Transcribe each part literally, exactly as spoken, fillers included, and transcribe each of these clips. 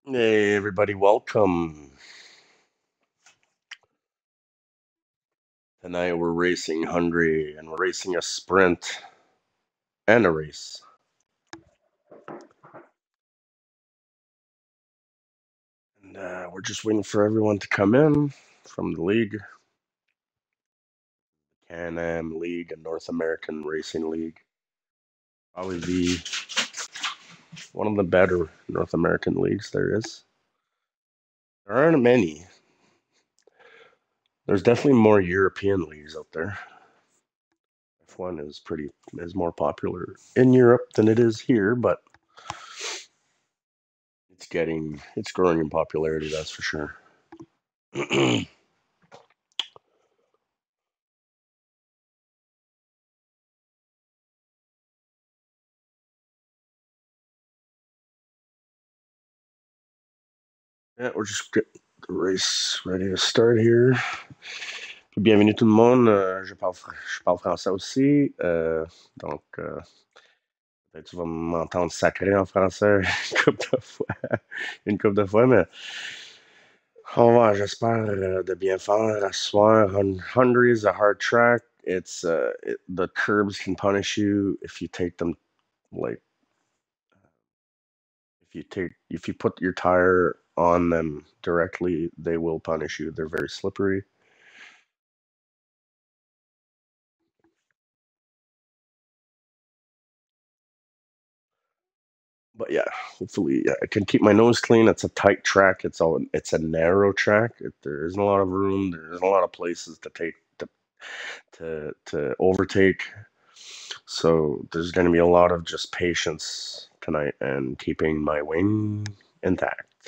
Hey, everybody, welcome. Tonight we're racing Hungry and we're racing a sprint and a race. And uh, we're just waiting for everyone to come in from the league, Can-Am League and North American Racing League. Probably the one of the better North American leagues there is. There aren't many. There's definitely more European leagues out there. F one is pretty is more popular in Europe than it is here, but it's getting it's growing in popularity, that's for sure. Yeah, we're just getting the race ready to start here. Bienvenue tout le monde. Euh, je parle, je parle français aussi. Euh, donc, euh, peut-être tu vas m'entendre sacrer en français une couple de fois, une couple de fois, mais on va, j'espère euh, de bien faire à ce soir. Hun- Hungary is a hard track. It's uh, it, the curbs can punish you if you take them like if you take if you put your tire on them directly, they will punish you. They're very slippery. But yeah, hopefully yeah, I can keep my nose clean. It's a tight track. It's all it's a narrow track. It, there isn't a lot of room. There isn't a lot of places to take to to to overtake. So there's going to be a lot of just patience tonight and keeping my wing intact.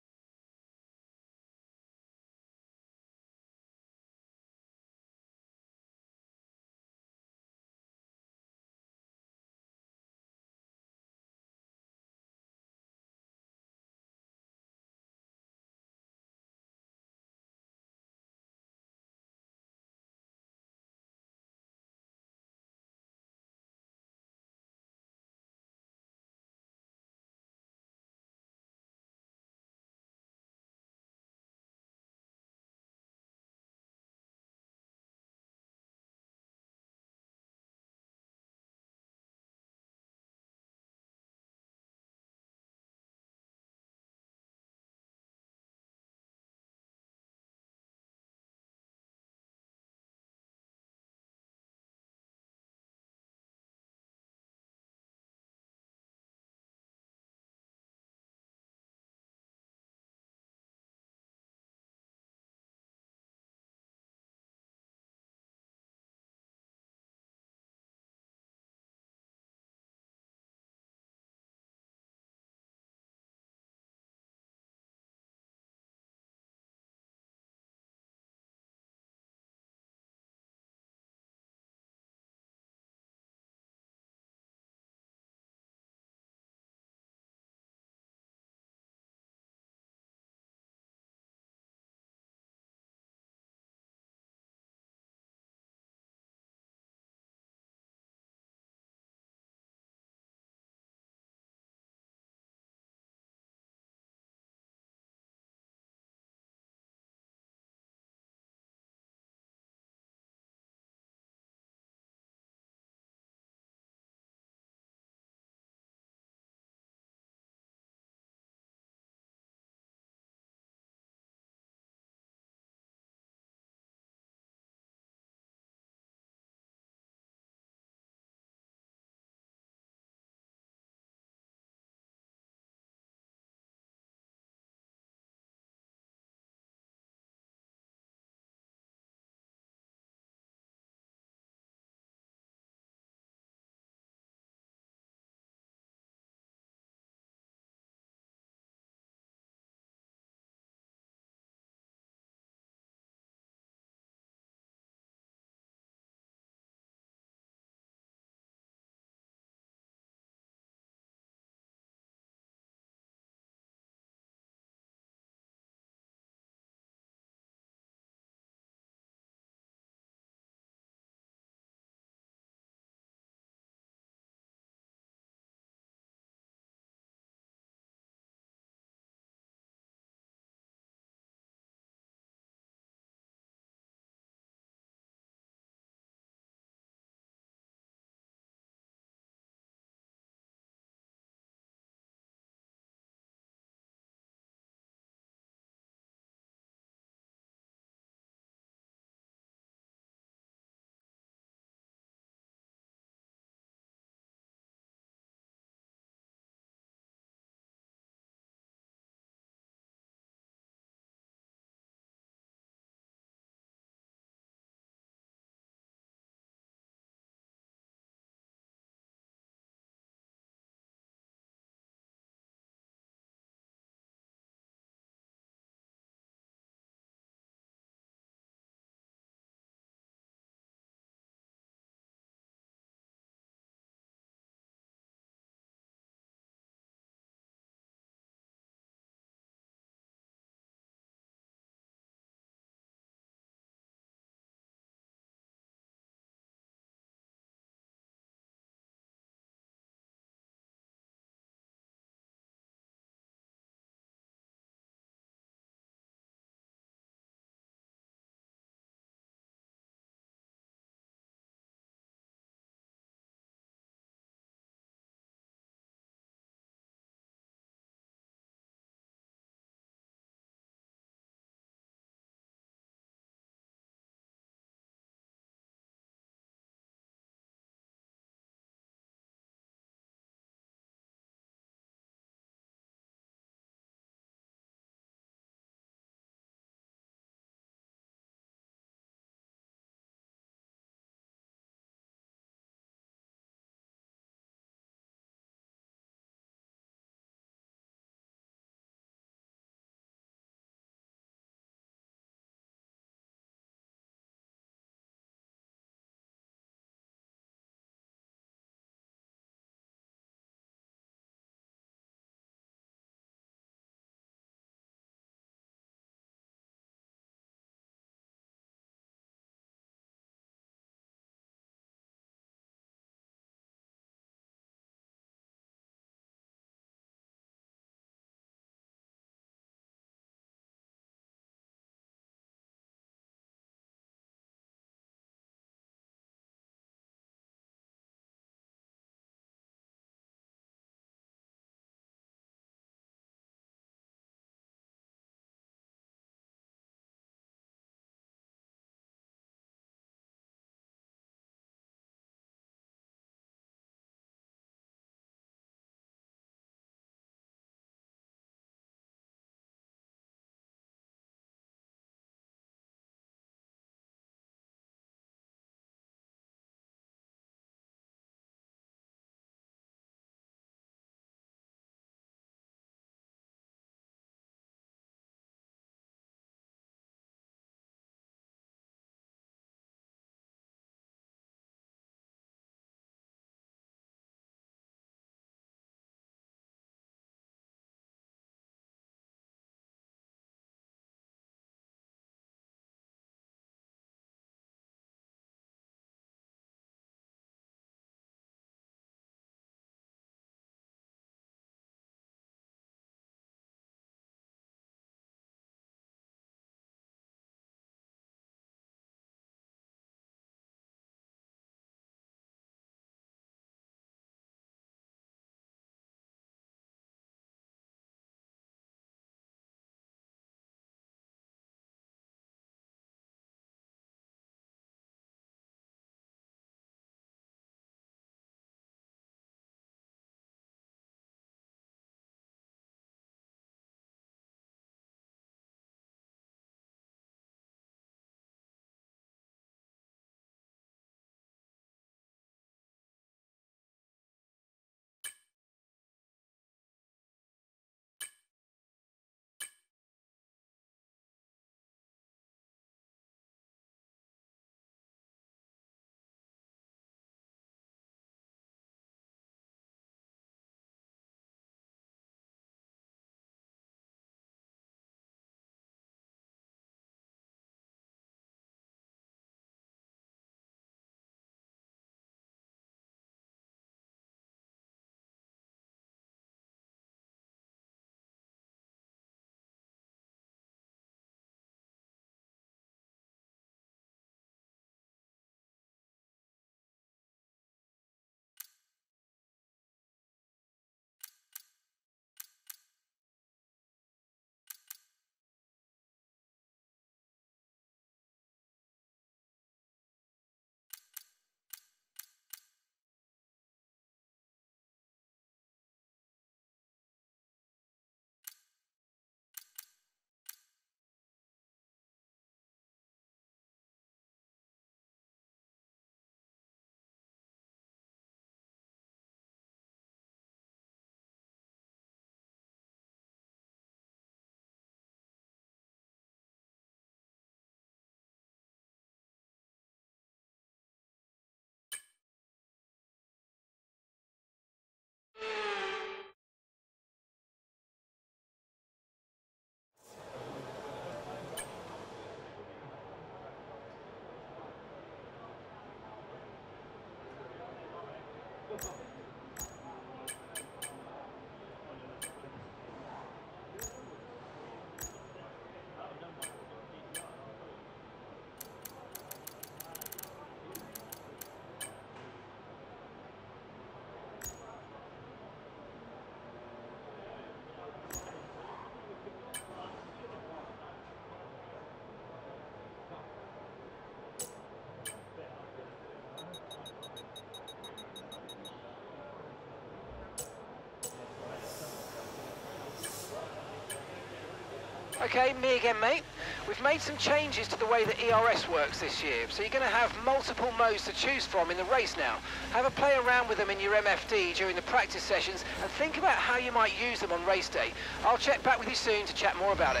Okay, me again, mate. We've made some changes to the way that E R S works this year, so you're going to have multiple modes to choose from in the race now. Have a play around with them in your M F D during the practice sessions and think about how you might use them on race day. I'll check back with you soon to chat more about it.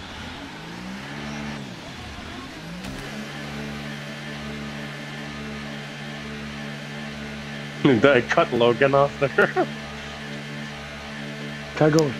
I cut Logan off there. Can't go.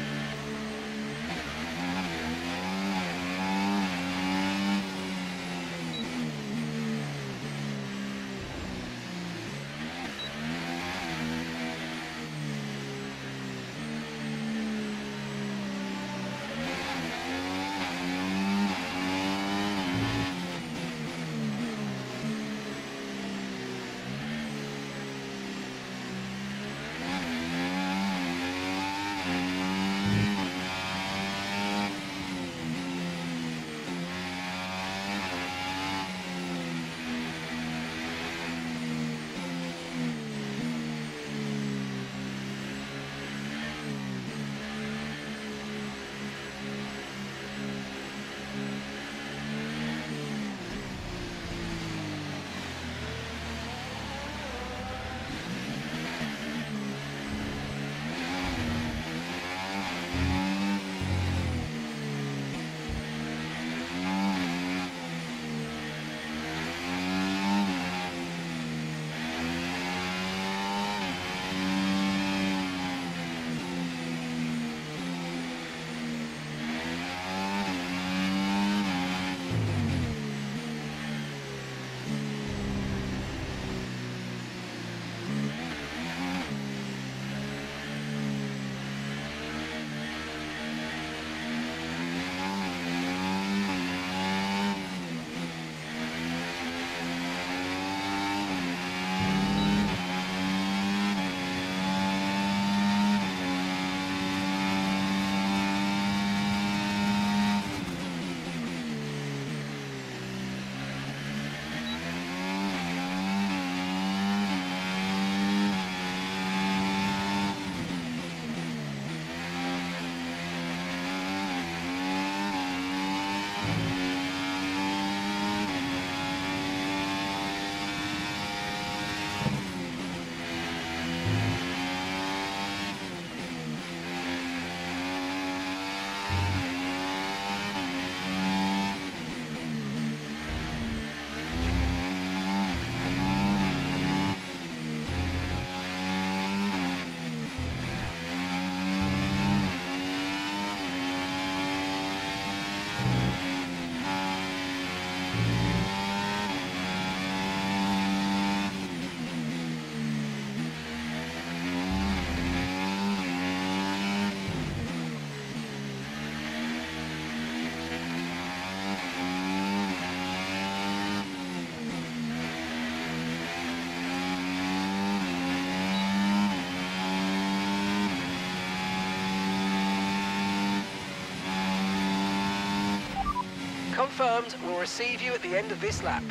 Confirmed, we'll receive you at the end of this lap.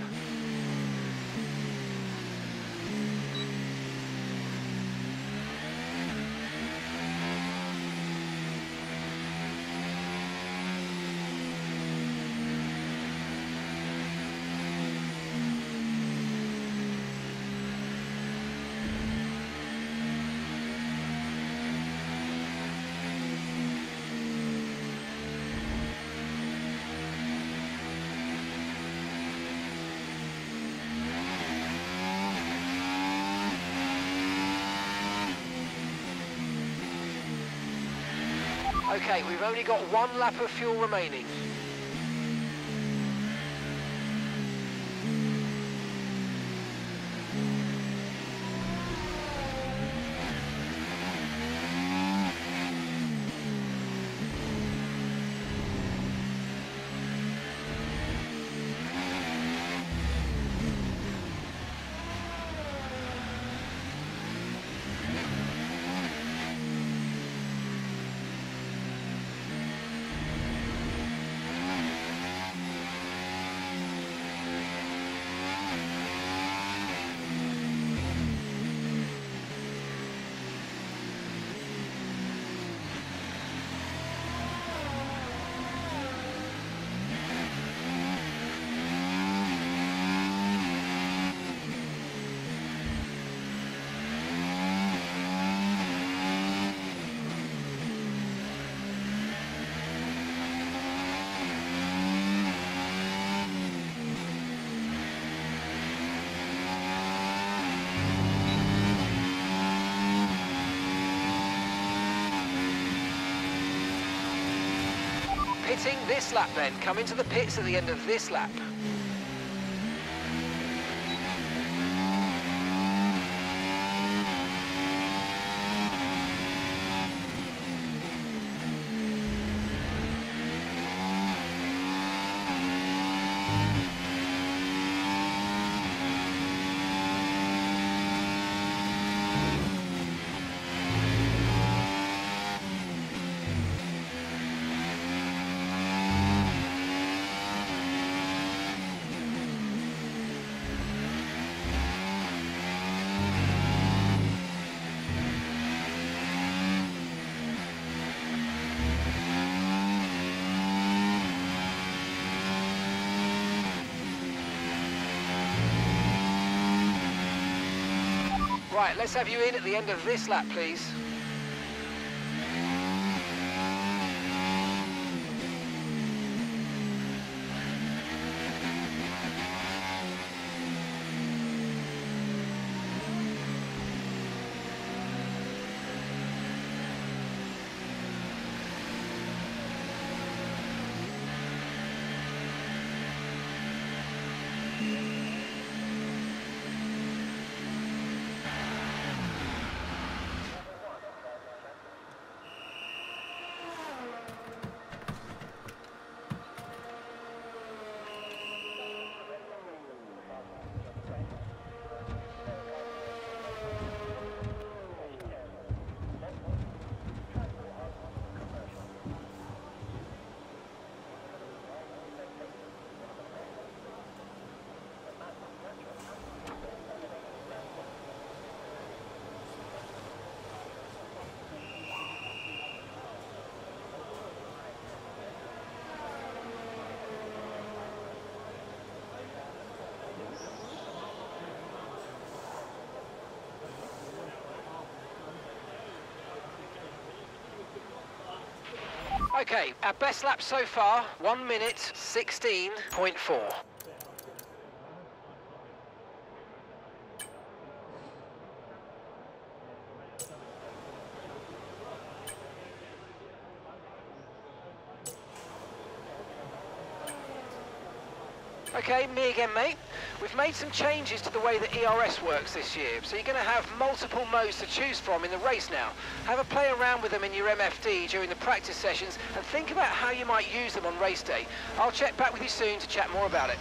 Okay, we've only got one lap of fuel remaining. Pitting this lap then. Come into the pits at the end of this lap. Right, let's have you in at the end of this lap, please. Okay, our best lap so far, one minute sixteen point four. Okay, me again, mate. We've made some changes to the way that E R S works this year, so you're going to have multiple modes to choose from in the race now. Have a play around with them in your M F D during the practice sessions and think about how you might use them on race day. I'll check back with you soon to chat more about it.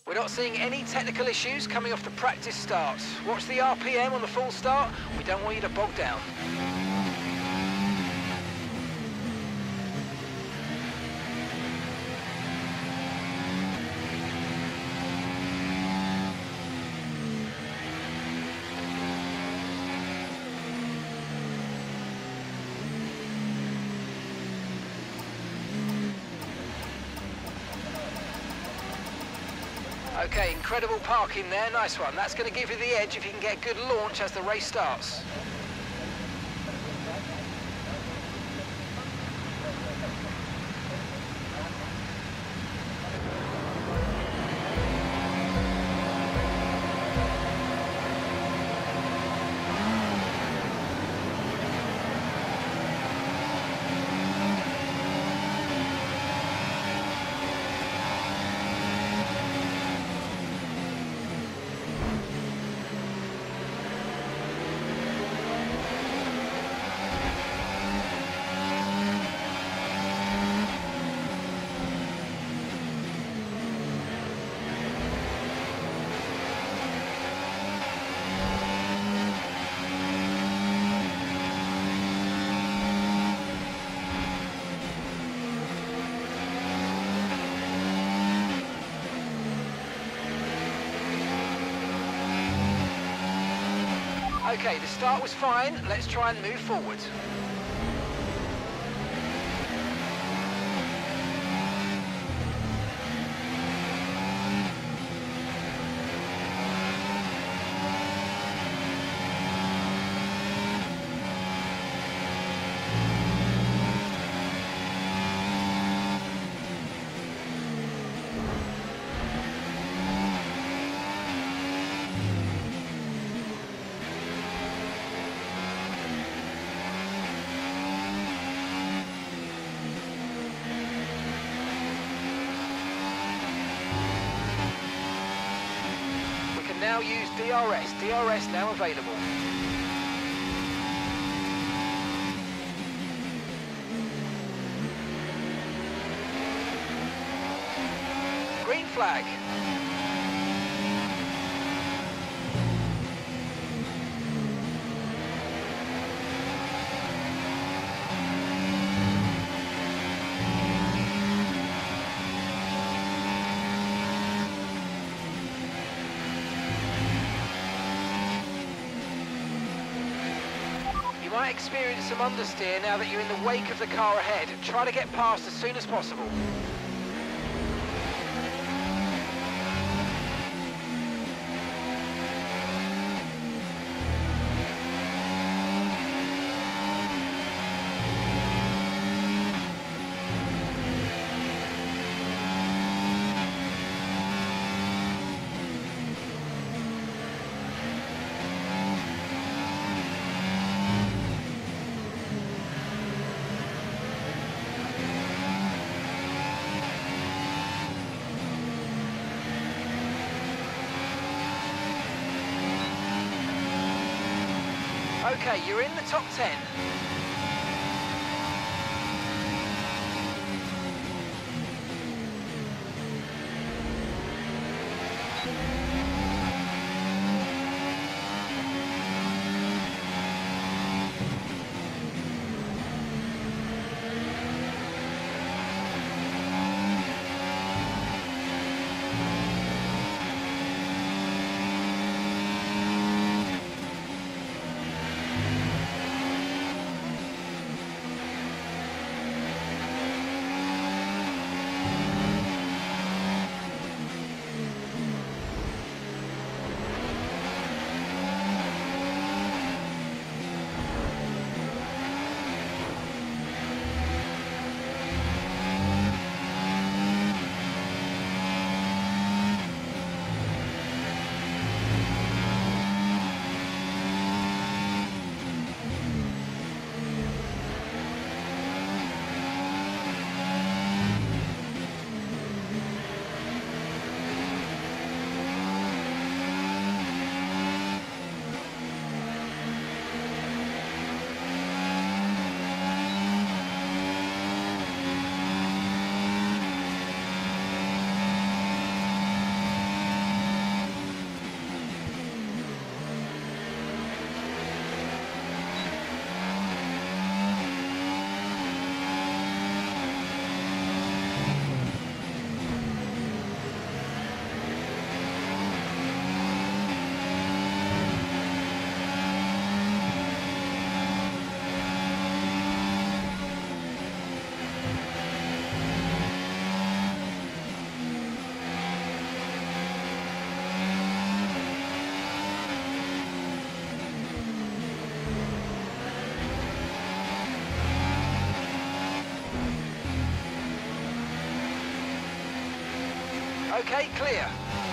We're not seeing any technical issues coming off the practice start. Watch the R P M on the full start. We don't want you to bog down. Okay, incredible parking there, nice one. That's going to give you the edge if you can get a good launch as the race starts. Okay, the start was fine. Let's try and move forward. Now use D R S. D R S now available. Green flag. You might experience some understeer now that you're in the wake of the car ahead. Try to get past as soon as possible. Okay, you're in the top ten. Okay, clear.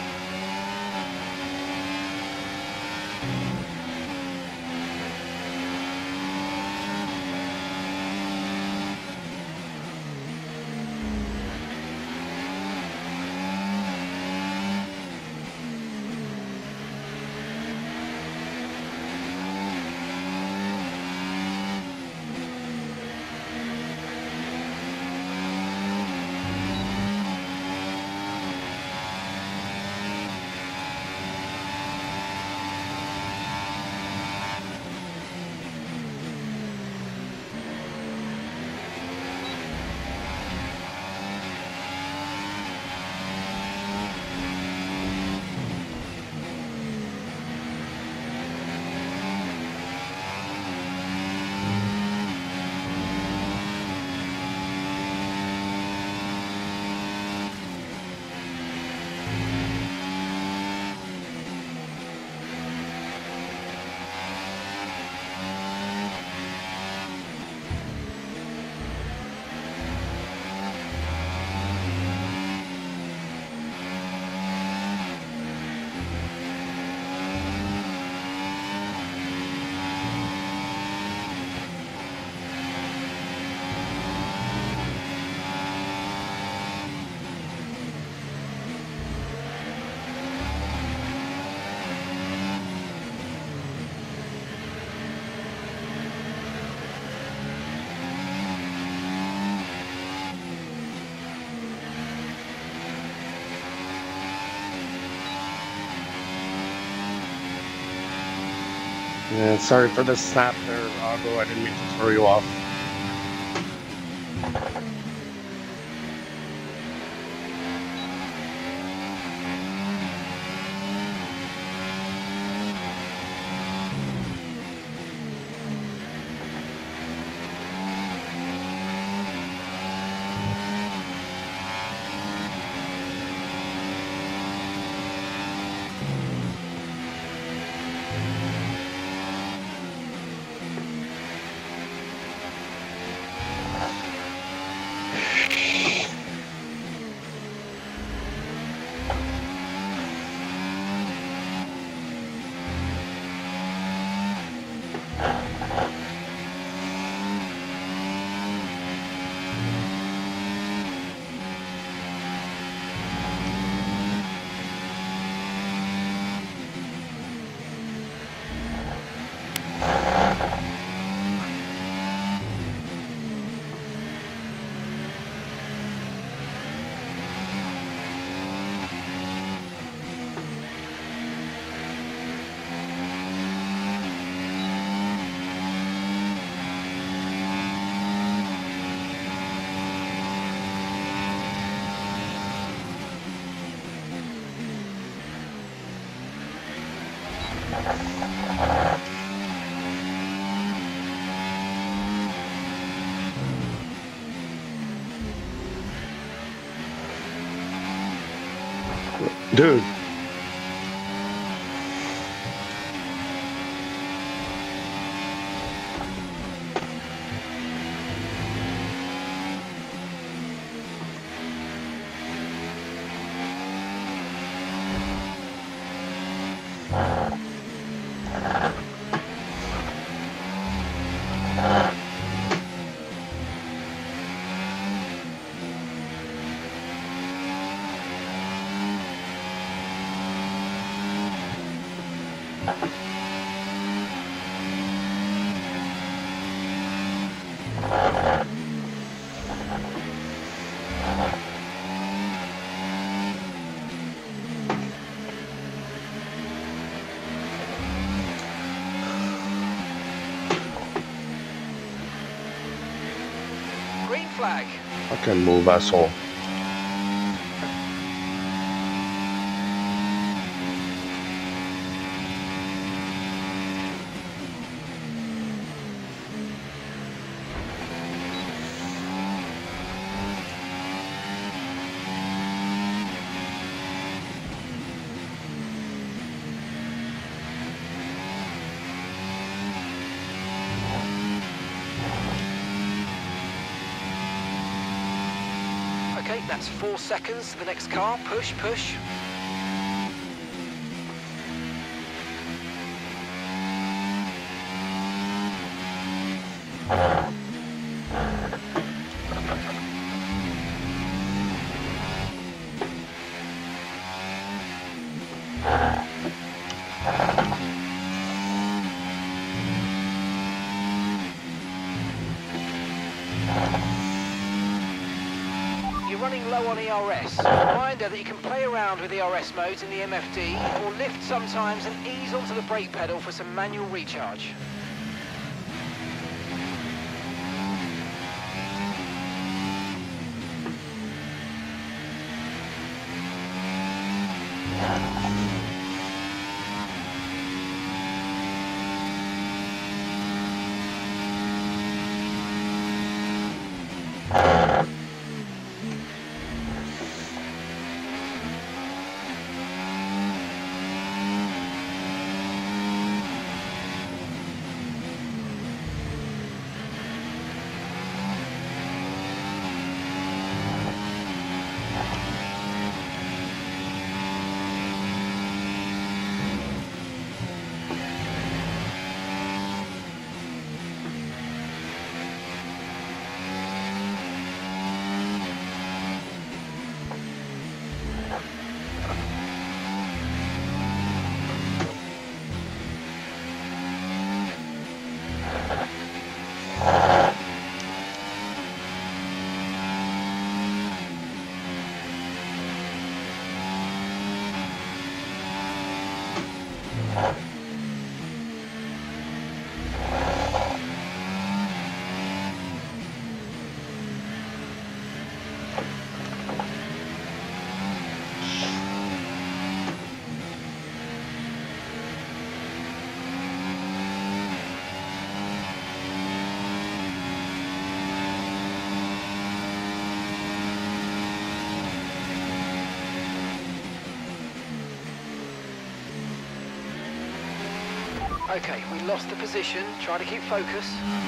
Yeah, sorry for the snap there, Augo. I didn't mean to throw you off. Dude. Green flag. Fucking move, asshole. Okay, Okay, that's four seconds to the next car. Push, push. You're running low on E R S. Reminder that you can play around with E R S modes in the M F D or lift sometimes and ease onto the brake pedal for some manual recharge. Okay, we lost the position. Try to keep focus.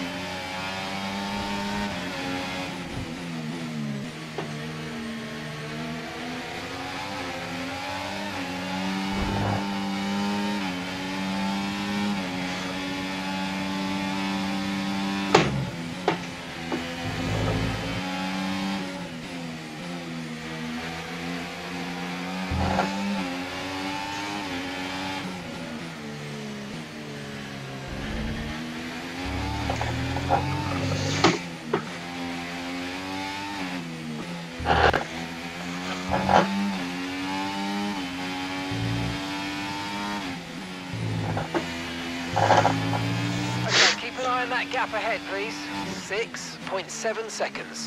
Okay, keep an eye on that gap ahead, please. six point seven seconds.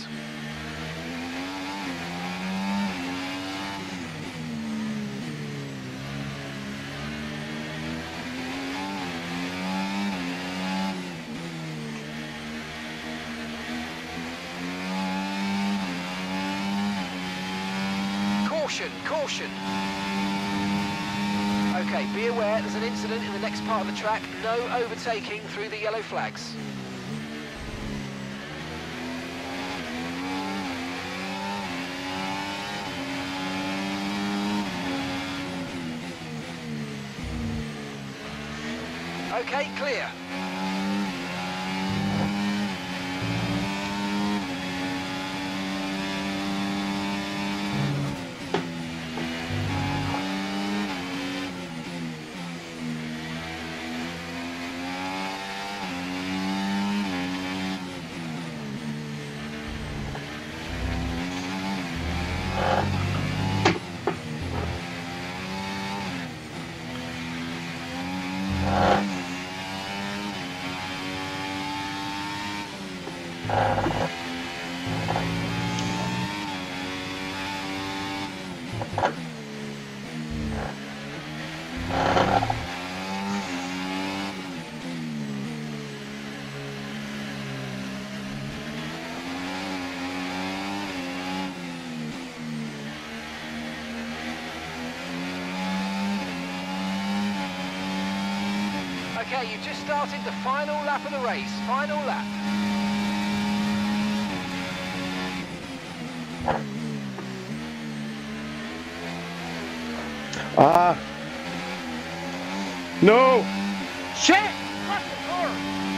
Caution, caution. Okay, be aware there's an incident in the next part of the track. No overtaking through the yellow flags. Okay, clear. Okay, you've just started the final lap of the race. Final lap. Ah! No! Shit! Fuck the car!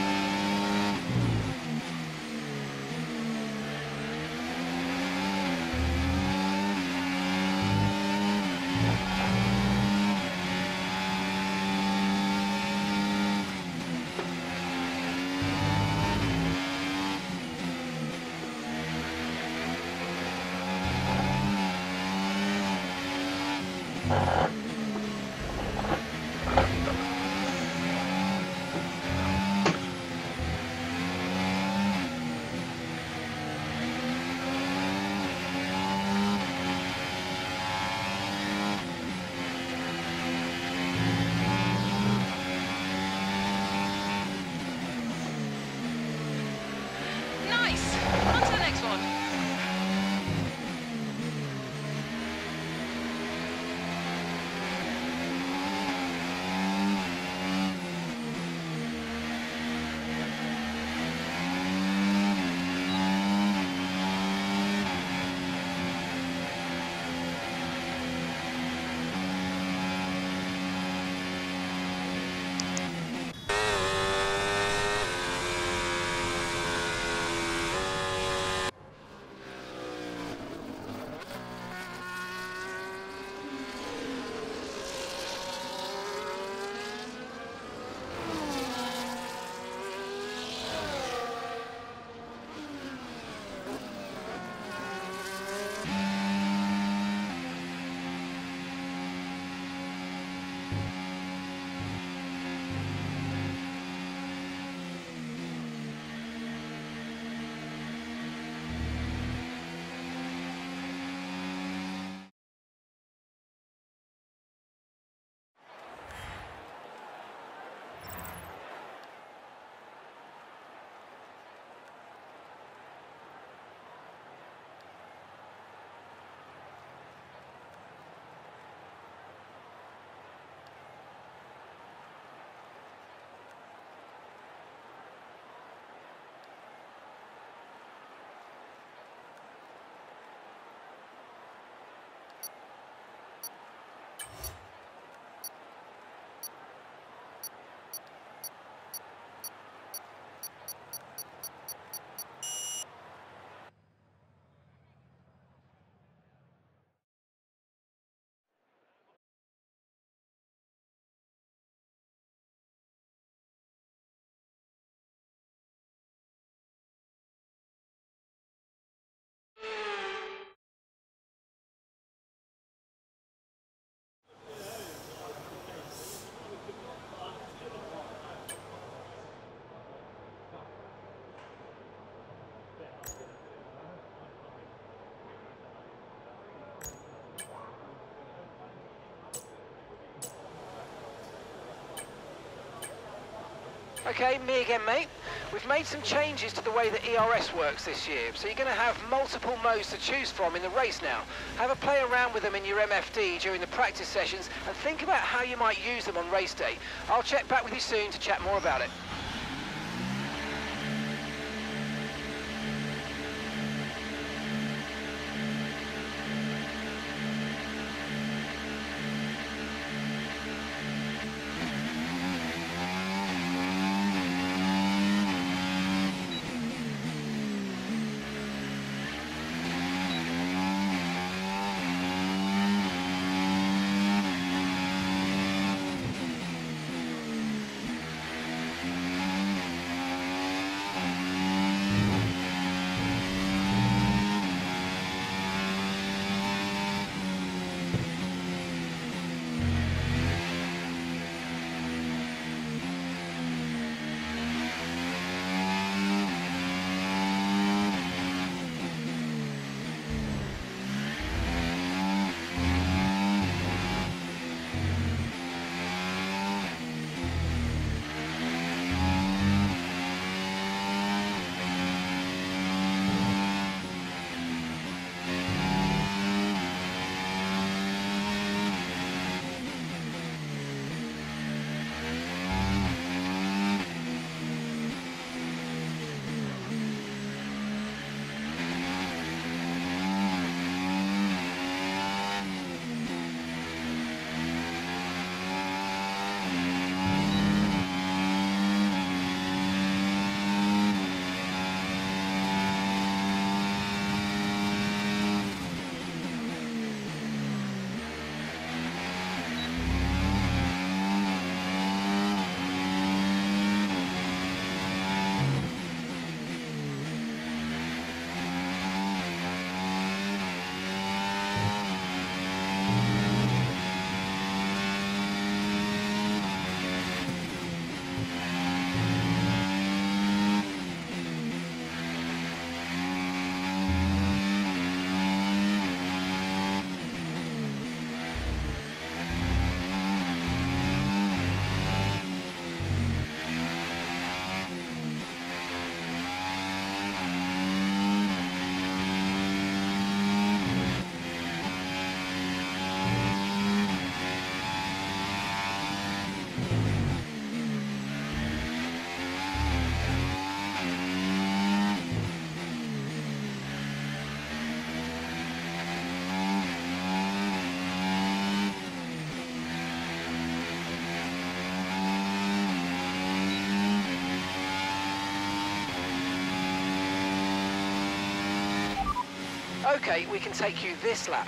Nice! On to the next one. Okay, me again, mate. We've made some changes to the way that E R S works this year, so you're going to have multiple modes to choose from in the race now. Have a play around with them in your M F D during the practice sessions and think about how you might use them on race day. I'll check back with you soon to chat more about it. Okay, we can take you this lap.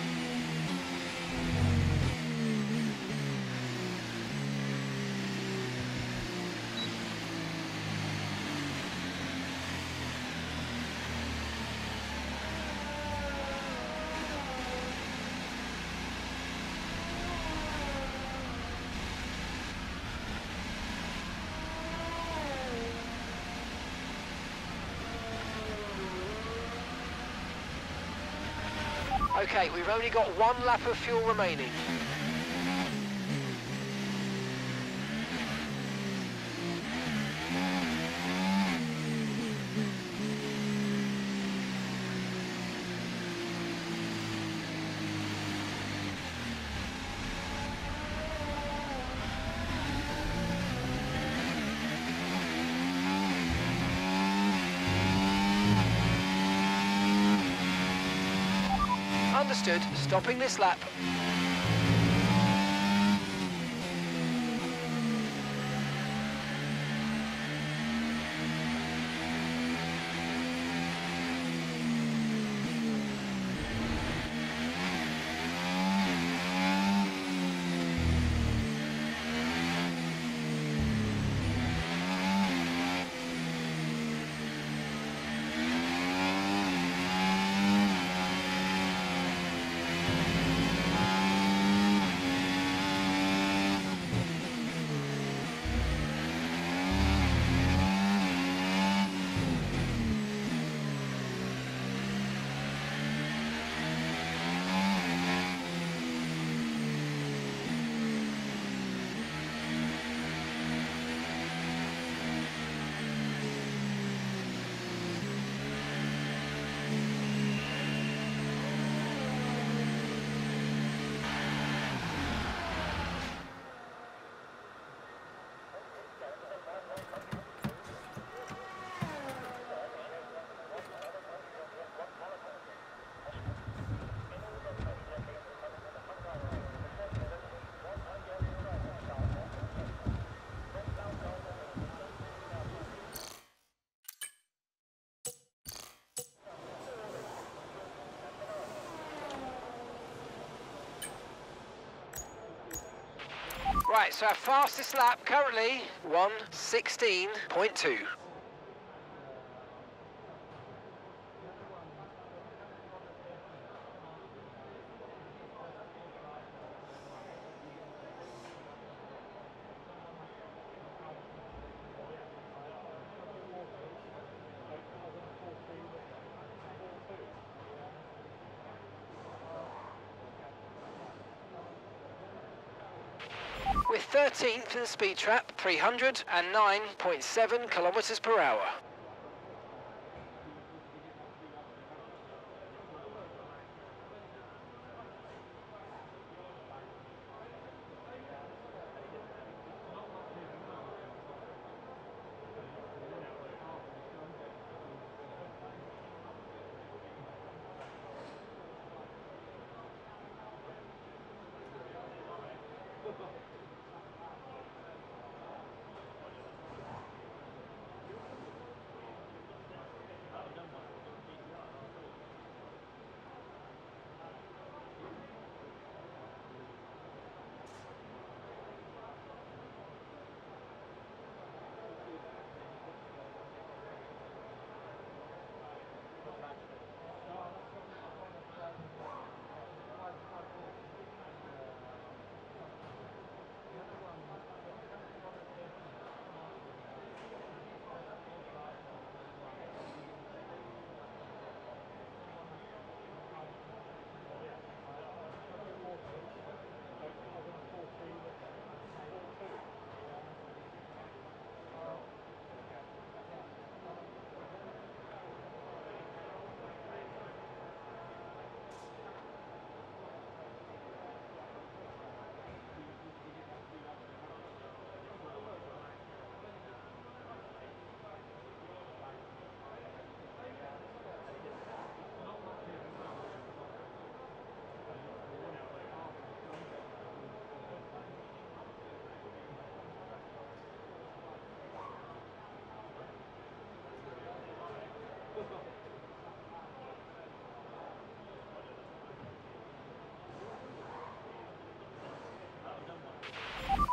Okay, we've only got one lap of fuel remaining. Understood. Stopping this lap. Right, so our fastest lap currently one sixteen point two. We're thirteenth in the speed trap, three hundred nine point seven kilometers per hour.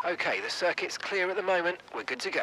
Okay, the circuit's clear at the moment. We're good to go.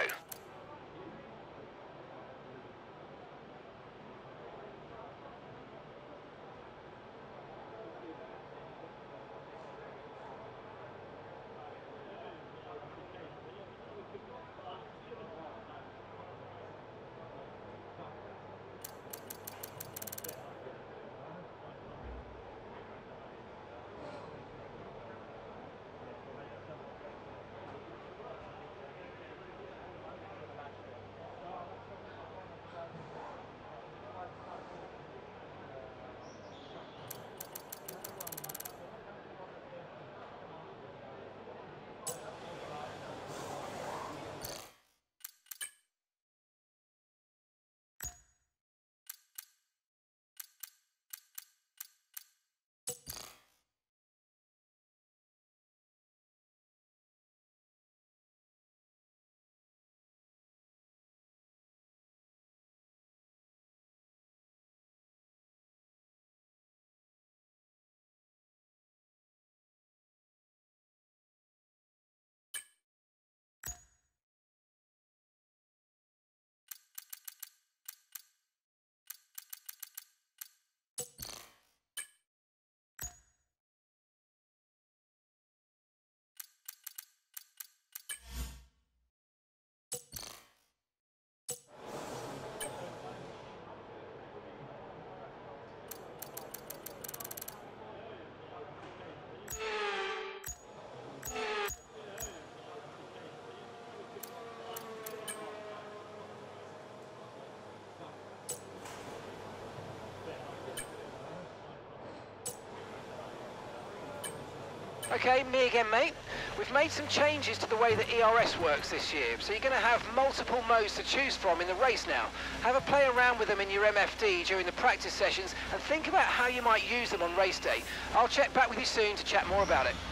Okay, me again, mate. We've made some changes to the way that E R S works this year, so you're going to have multiple modes to choose from in the race now. Have a play around with them in your M F D during the practice sessions and think about how you might use them on race day. I'll check back with you soon to chat more about it.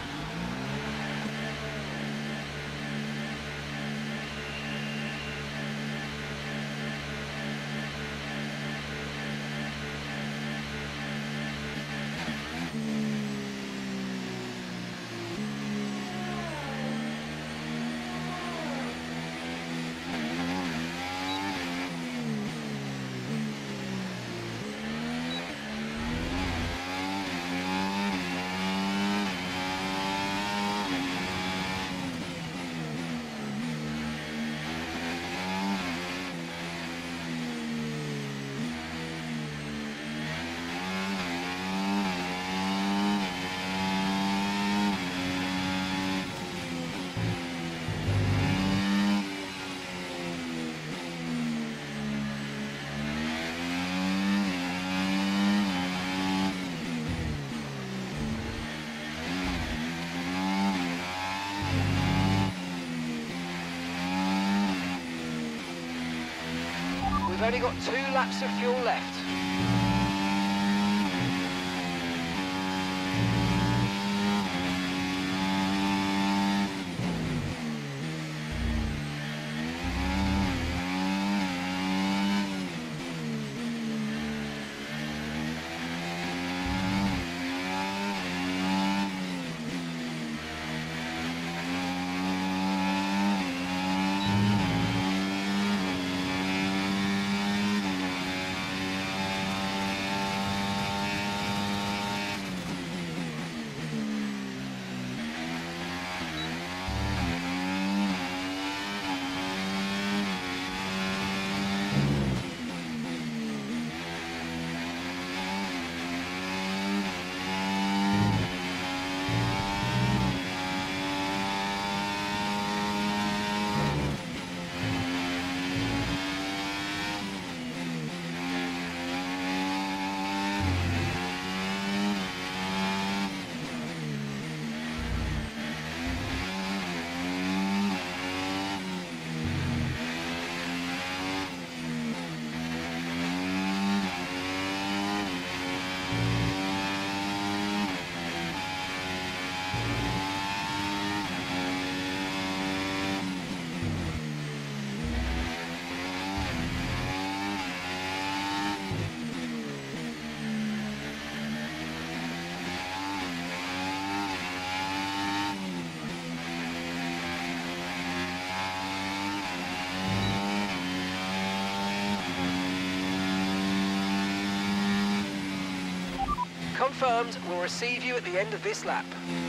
We've only got two laps of fuel left. confirmed. We'll receive you at the end of this lap.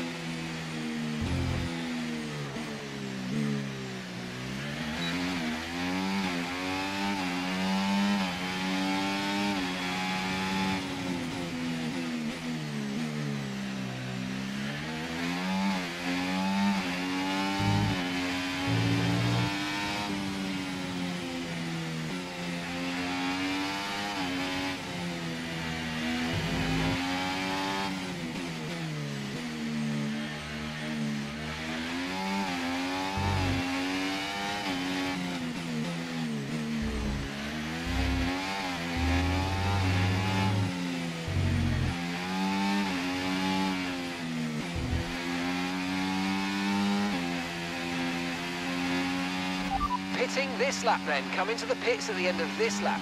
Pitting this lap then, come into the pits at the end of this lap.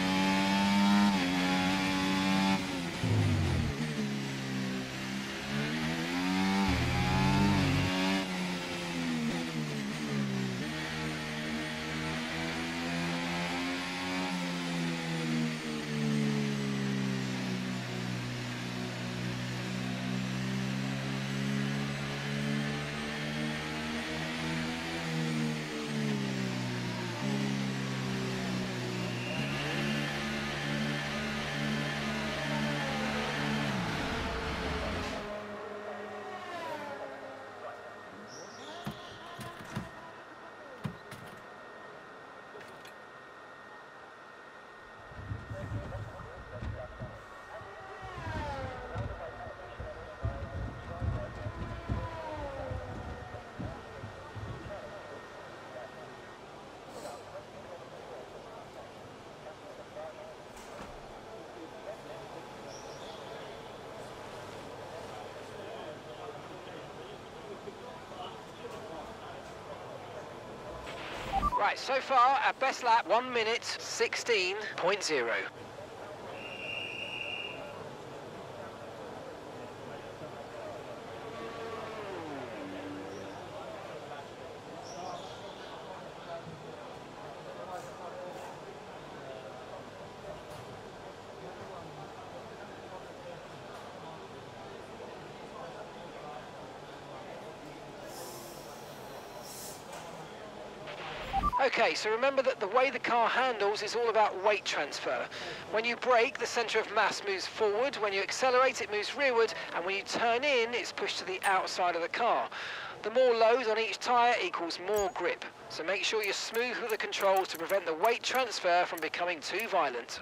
Right, so far, our best lap, one minute, sixteen point zero. Okay, so remember that the way the car handles is all about weight transfer. When you brake, the centre of mass moves forward, when you accelerate, it moves rearward, and when you turn in, it's pushed to the outside of the car. The more load on each tyre equals more grip, so make sure you're smooth with the controls to prevent the weight transfer from becoming too violent.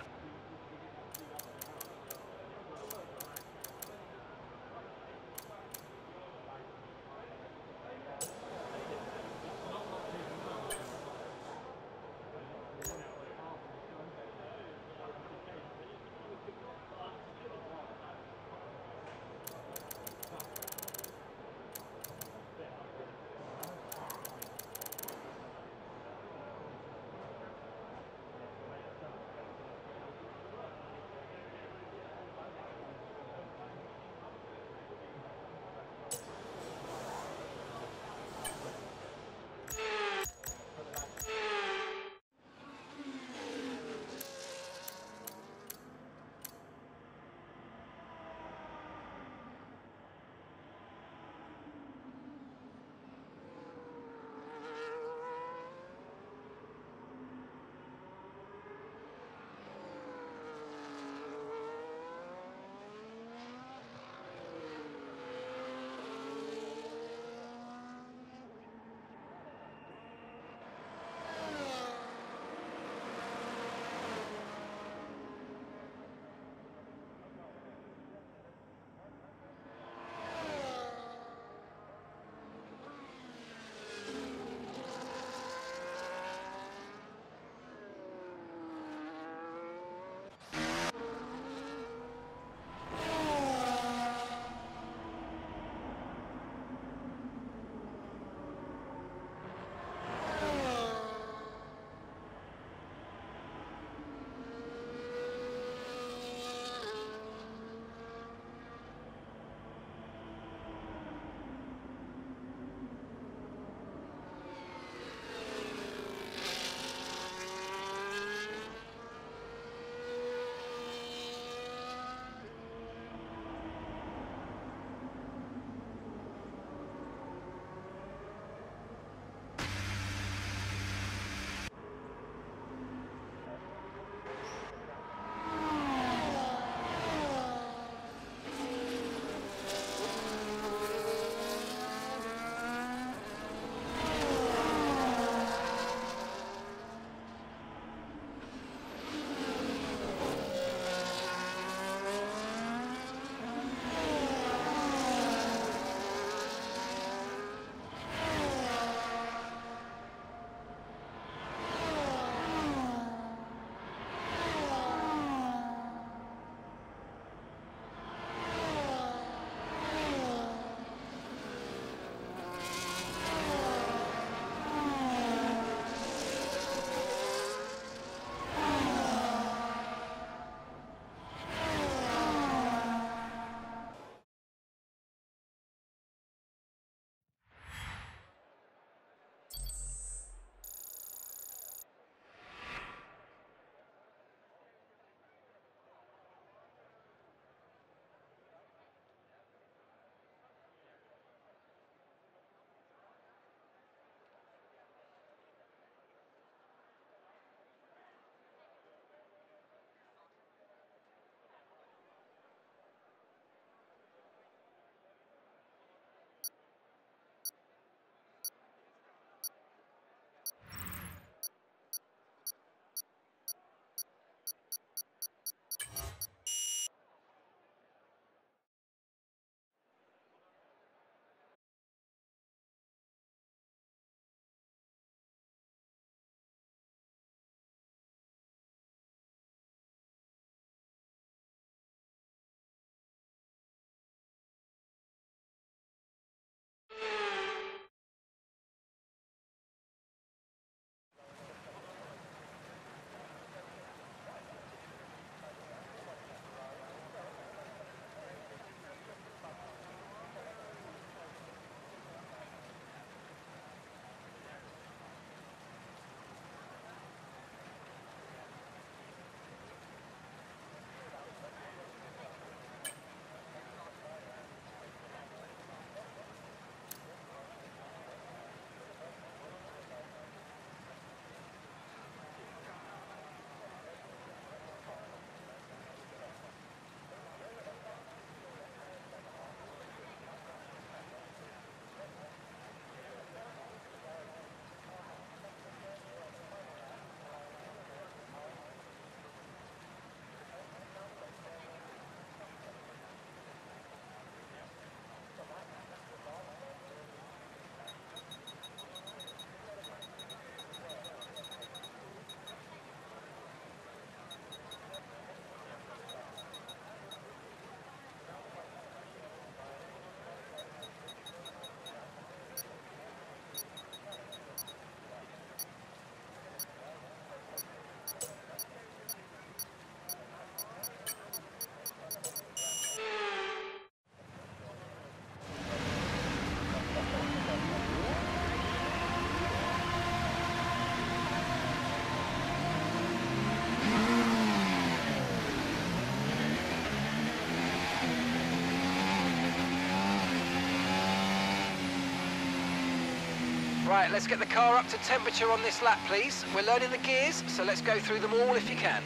Right, let's get the car up to temperature on this lap, please. We're learning the gears, so let's go through them all if you can.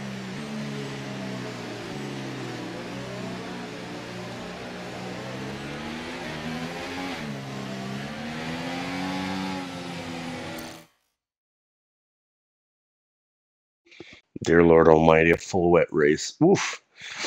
Dear Lord Almighty, a full wet race. Oof.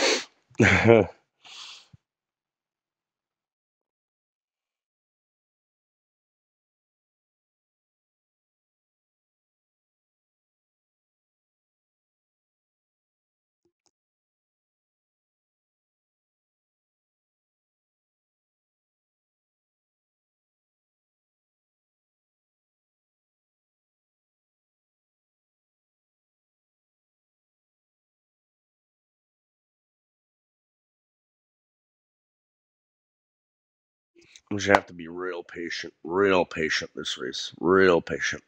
I'm just gonna have to be real patient, real patient this race, real patient,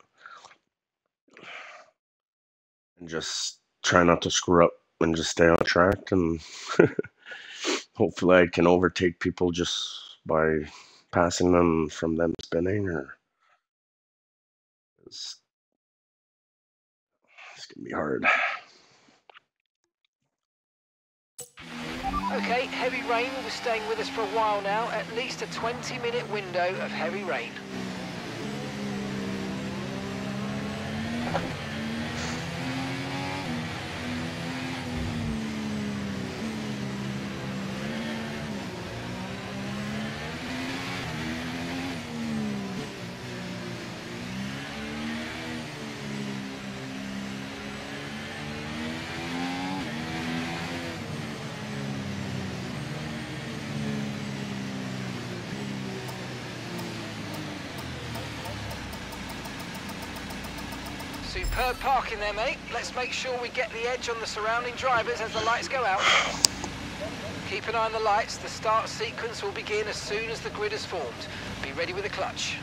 and just try not to screw up and just stay on track, and hopefully I can overtake people just by passing them from them spinning. Or it's, it's gonna be hard. Okay, heavy rain will be staying with us for a while now, at least a twenty minute window of heavy rain. Superb parking there, mate. Let's make sure we get the edge on the surrounding drivers as the lights go out. Keep an eye on the lights. The start sequence will begin as soon as the grid is formed. Be ready with the clutch.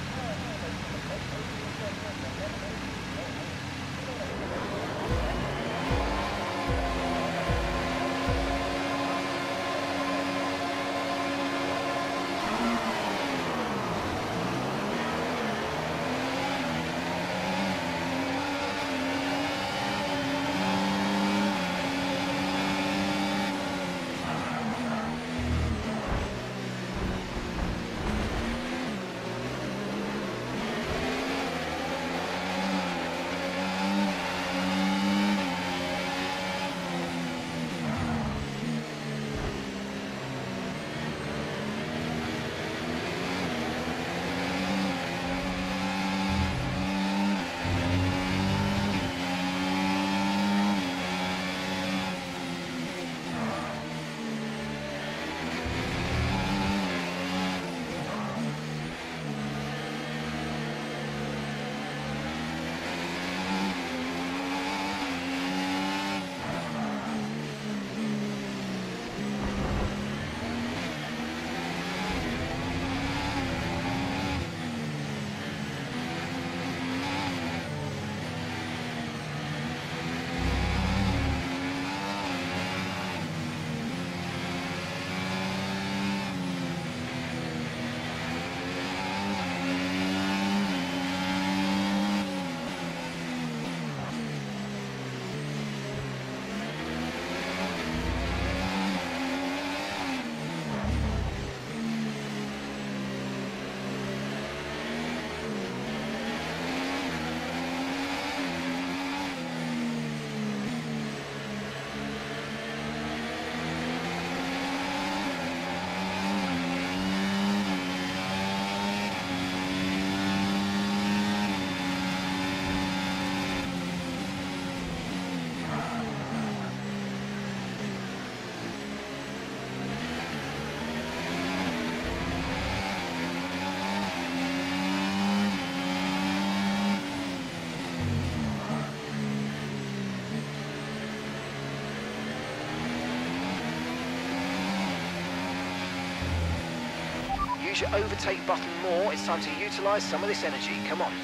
Use your overtake button more. It's time to utilise some of this energy. Come on.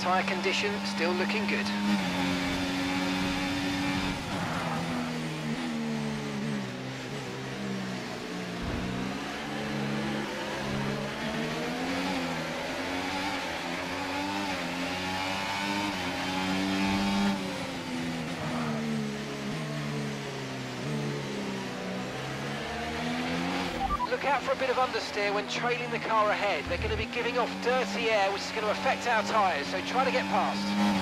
Tyre condition still looking good. Look out for a bit of understeer when trailing the car ahead. They're going to be giving off dirty air, which is going to affect our tyres, so try to get past.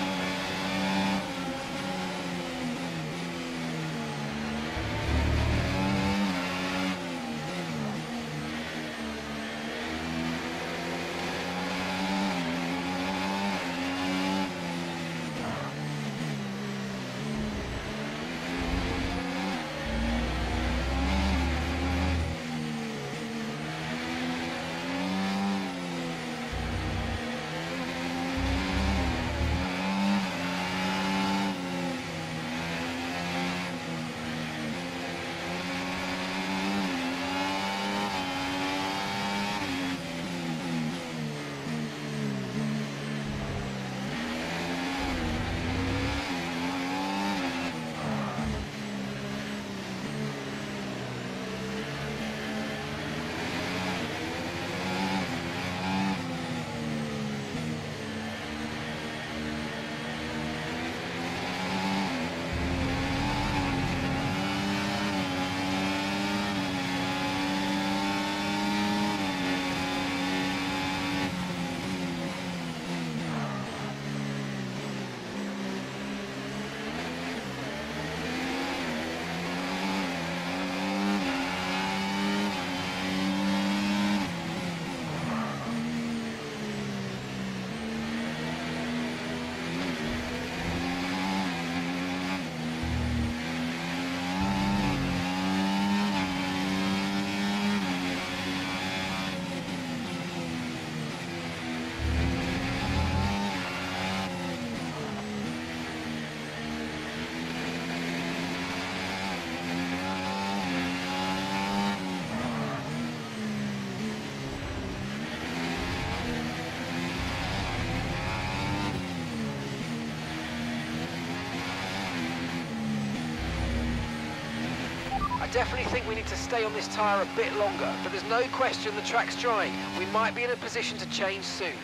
I definitely think we need to stay on this tyre a bit longer, but there's no question the track's drying. We might be in a position to change soon.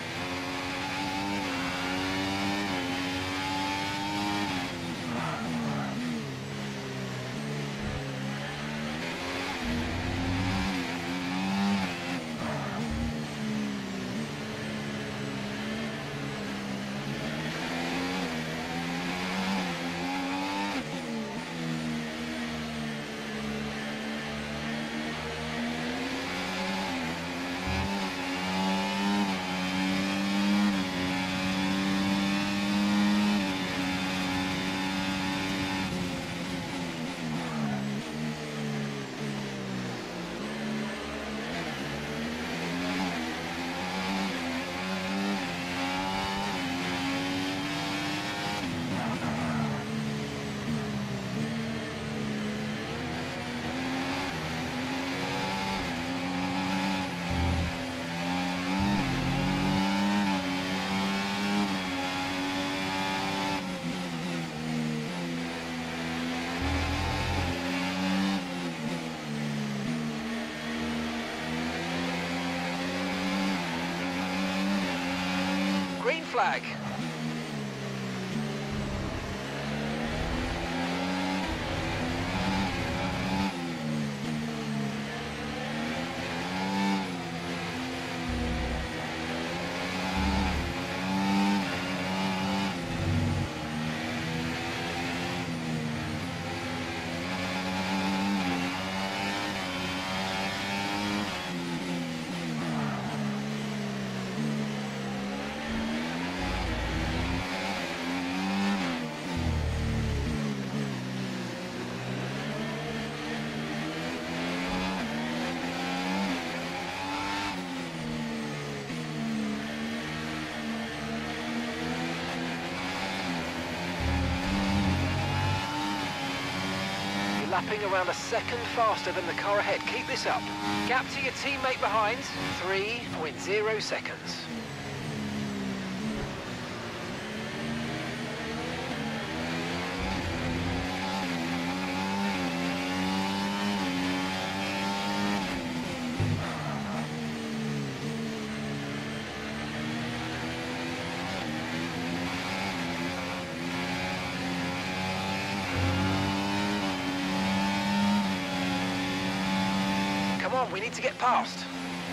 Green flag. Lapping around a second faster than the car ahead. Keep this up. Gap to your teammate behind, three point zero seconds. Come on, we need to get past.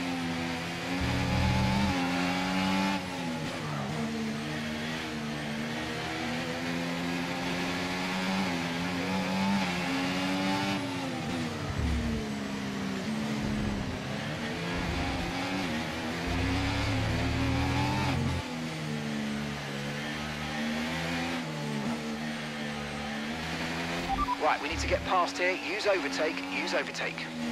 Right, we need to get past here. Use overtake, use overtake.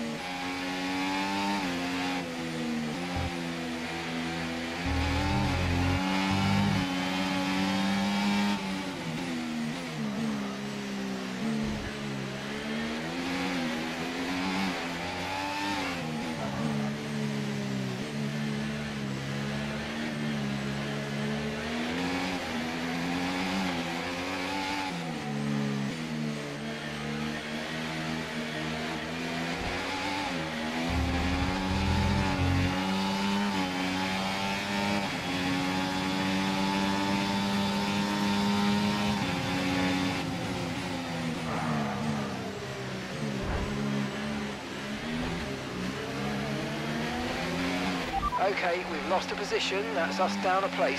Okay, we've lost a position. That's us down a place.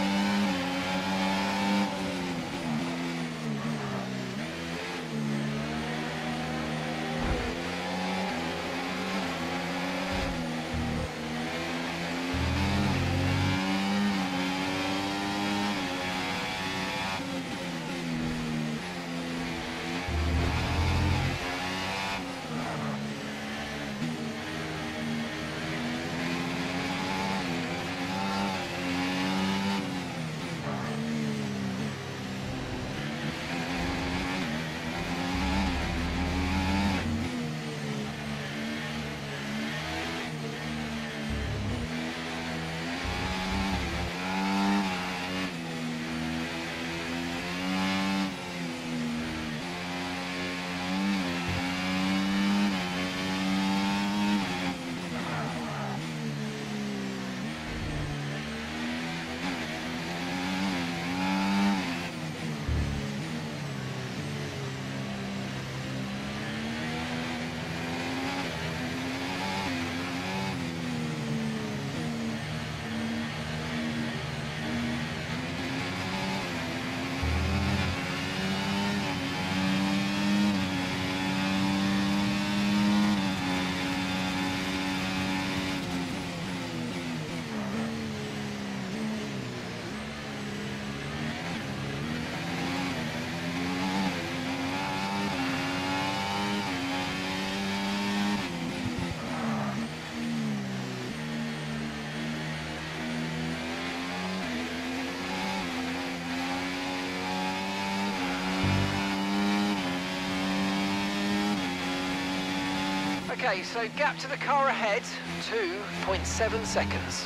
Okay, so gap to the car ahead, two point seven seconds.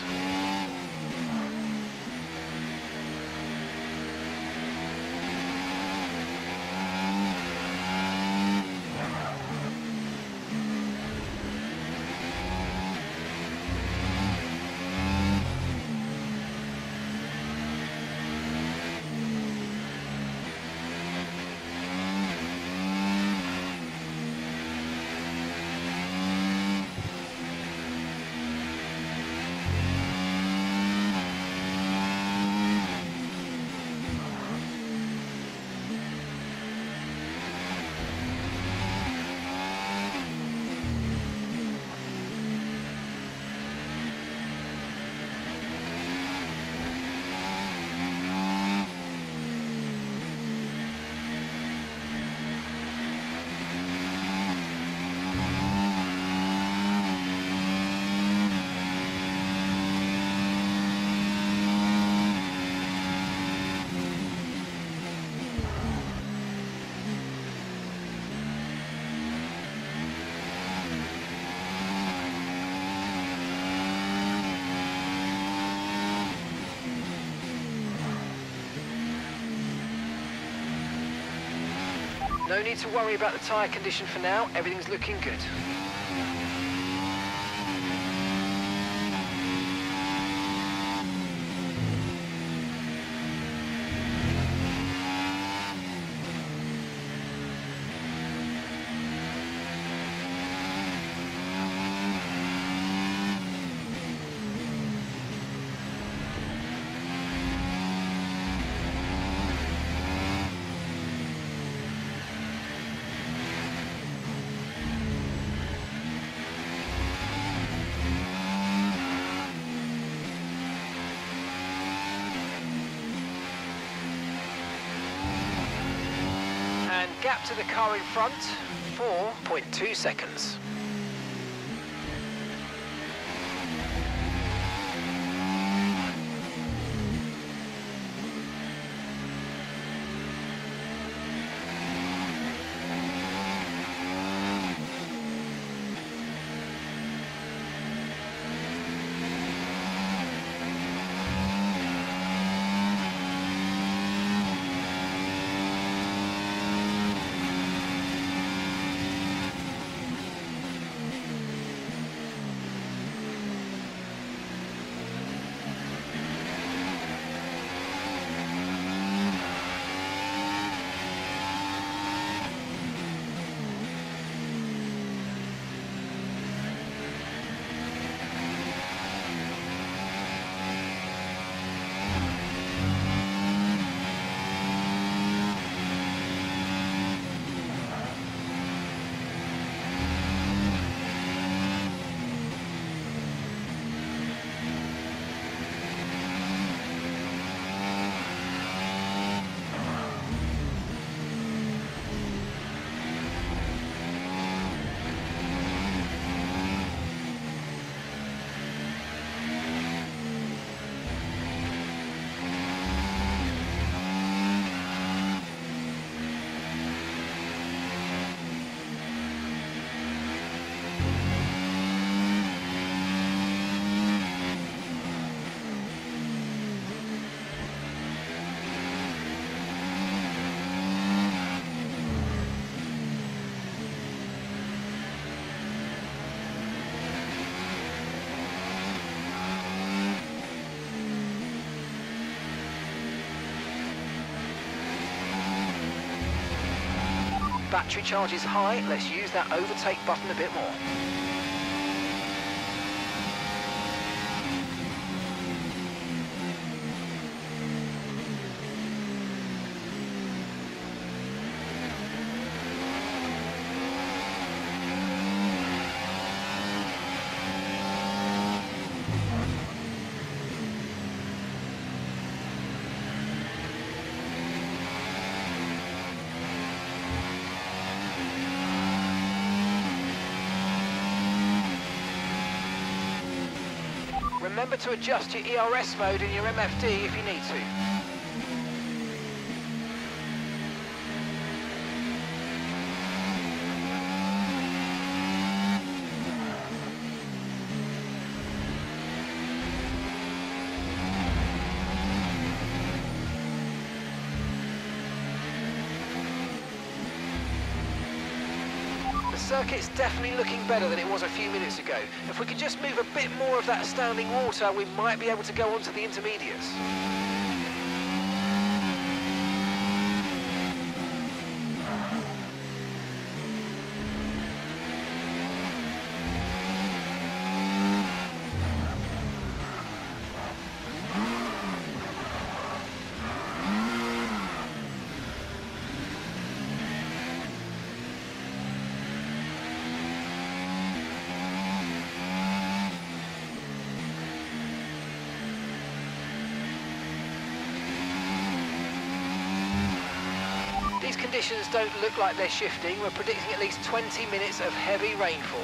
No need to worry about the tyre condition for now, everything's looking good. gap to the car in front, four point two seconds. Battery charge is high, let's use that overtake button a bit more. Remember to adjust your E R S mode in your M F D if you need to. The circuit's definitely looking better than it was a few minutes ago. If we could just move a bit more of that standing water, we might be able to go on to the intermediates. These conditions don't look like they're shifting. We're predicting at least twenty minutes of heavy rainfall.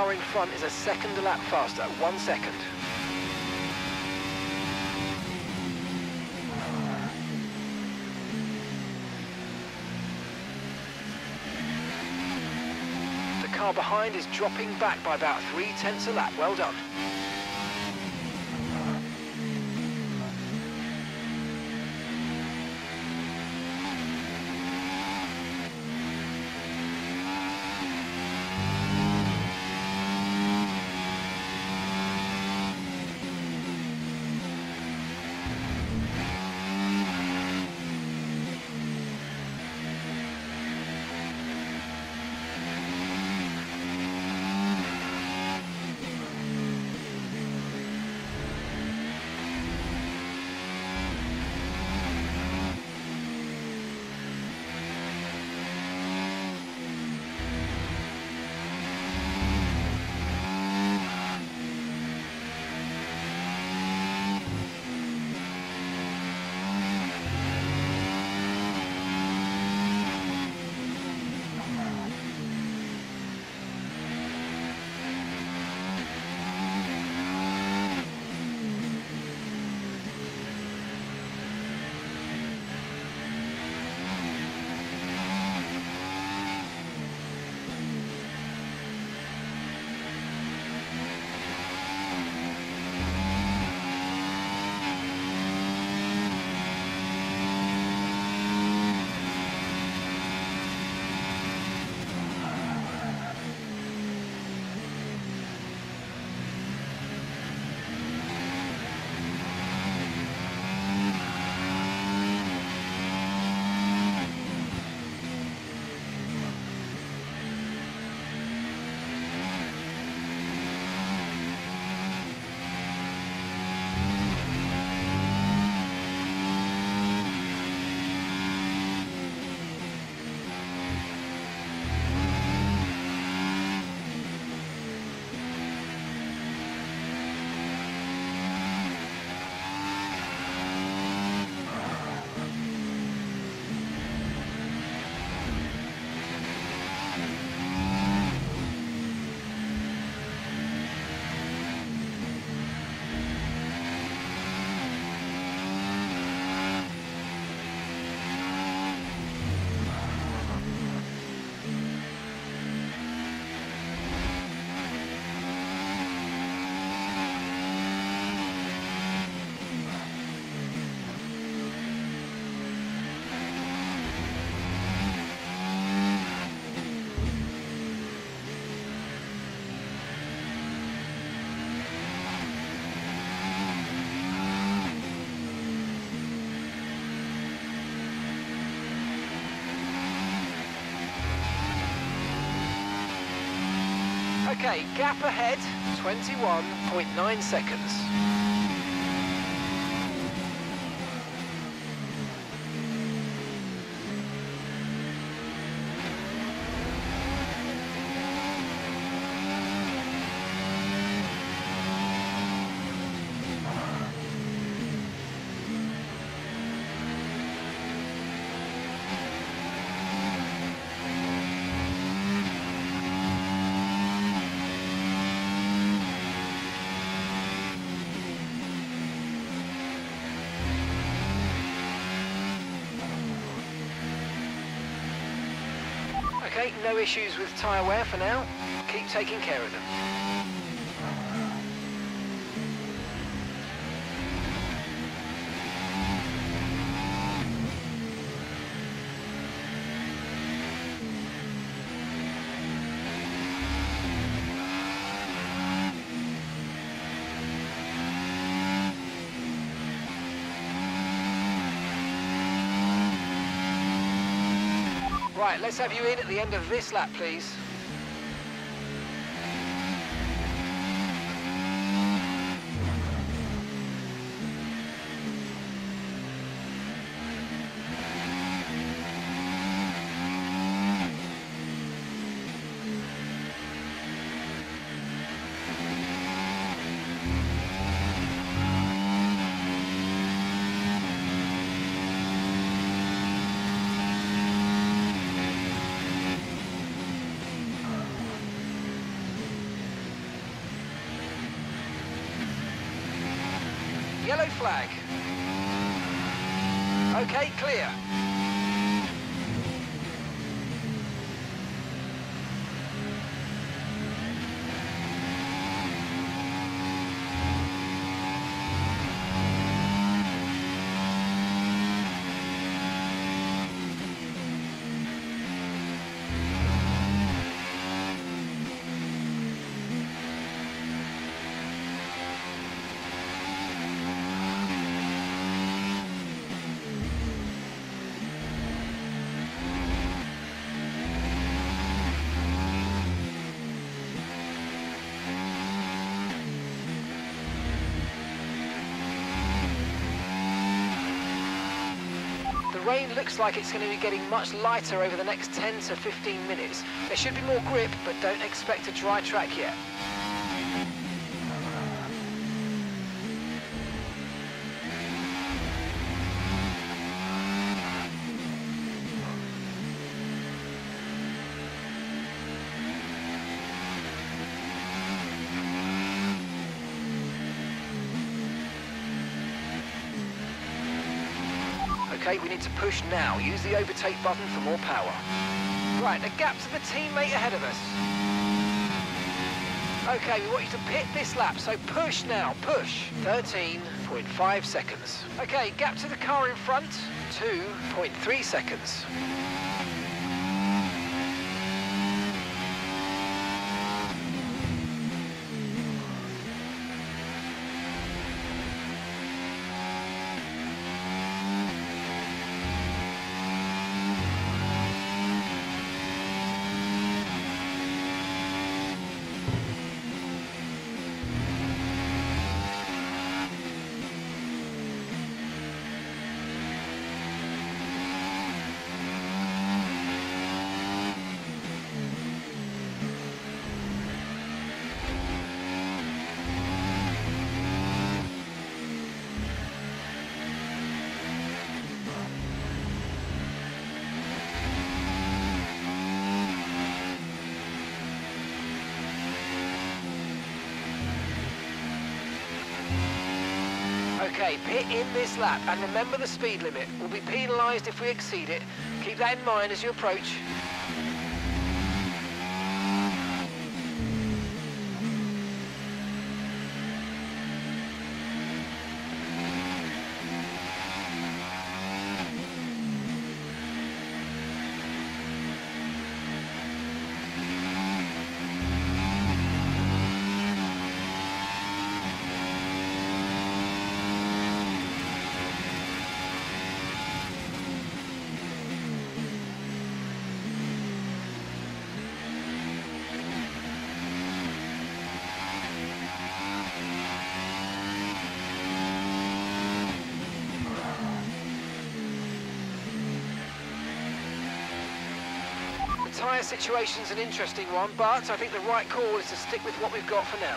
car in front is a second a lap faster, one second. The car behind is dropping back by about three tenths a lap. Well done. Okay, gap ahead, twenty-one point nine seconds. Okay, no issues with tyre wear for now. Keep taking care of them. Right, let's have you in at the end of this lap, please. Yellow flag. Okay, clear. The rain looks like it's going to be getting much lighter over the next ten to fifteen minutes. There should be more grip, but don't expect a dry track yet. Okay, we need to push now. Use the overtake button for more power. Right, a gap to the teammate ahead of us. Okay, we want you to pit this lap, so push now, push. thirteen point five seconds. Okay, gap to the car in front, two point three seconds. Okay, pit in this lap, and remember the speed limit. We'll be penalised if we exceed it. Keep that in mind as you approach. The tyre situation's an interesting one, but I think the right call is to stick with what we've got for now.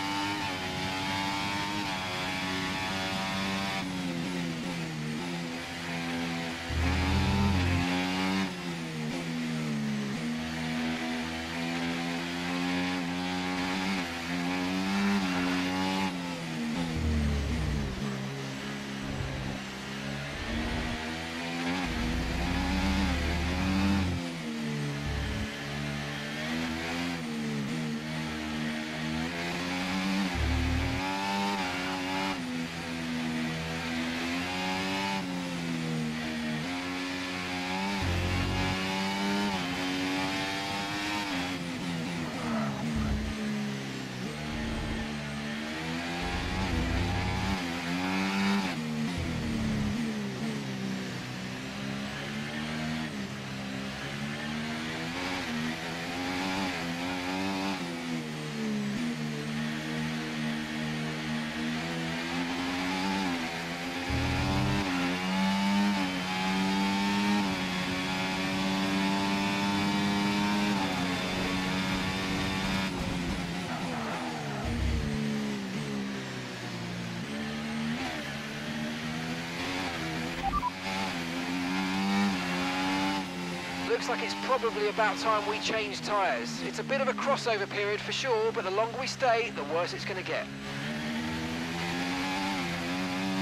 Looks like it's probably about time we change tyres. It's a bit of a crossover period for sure, but the longer we stay, the worse it's going to get.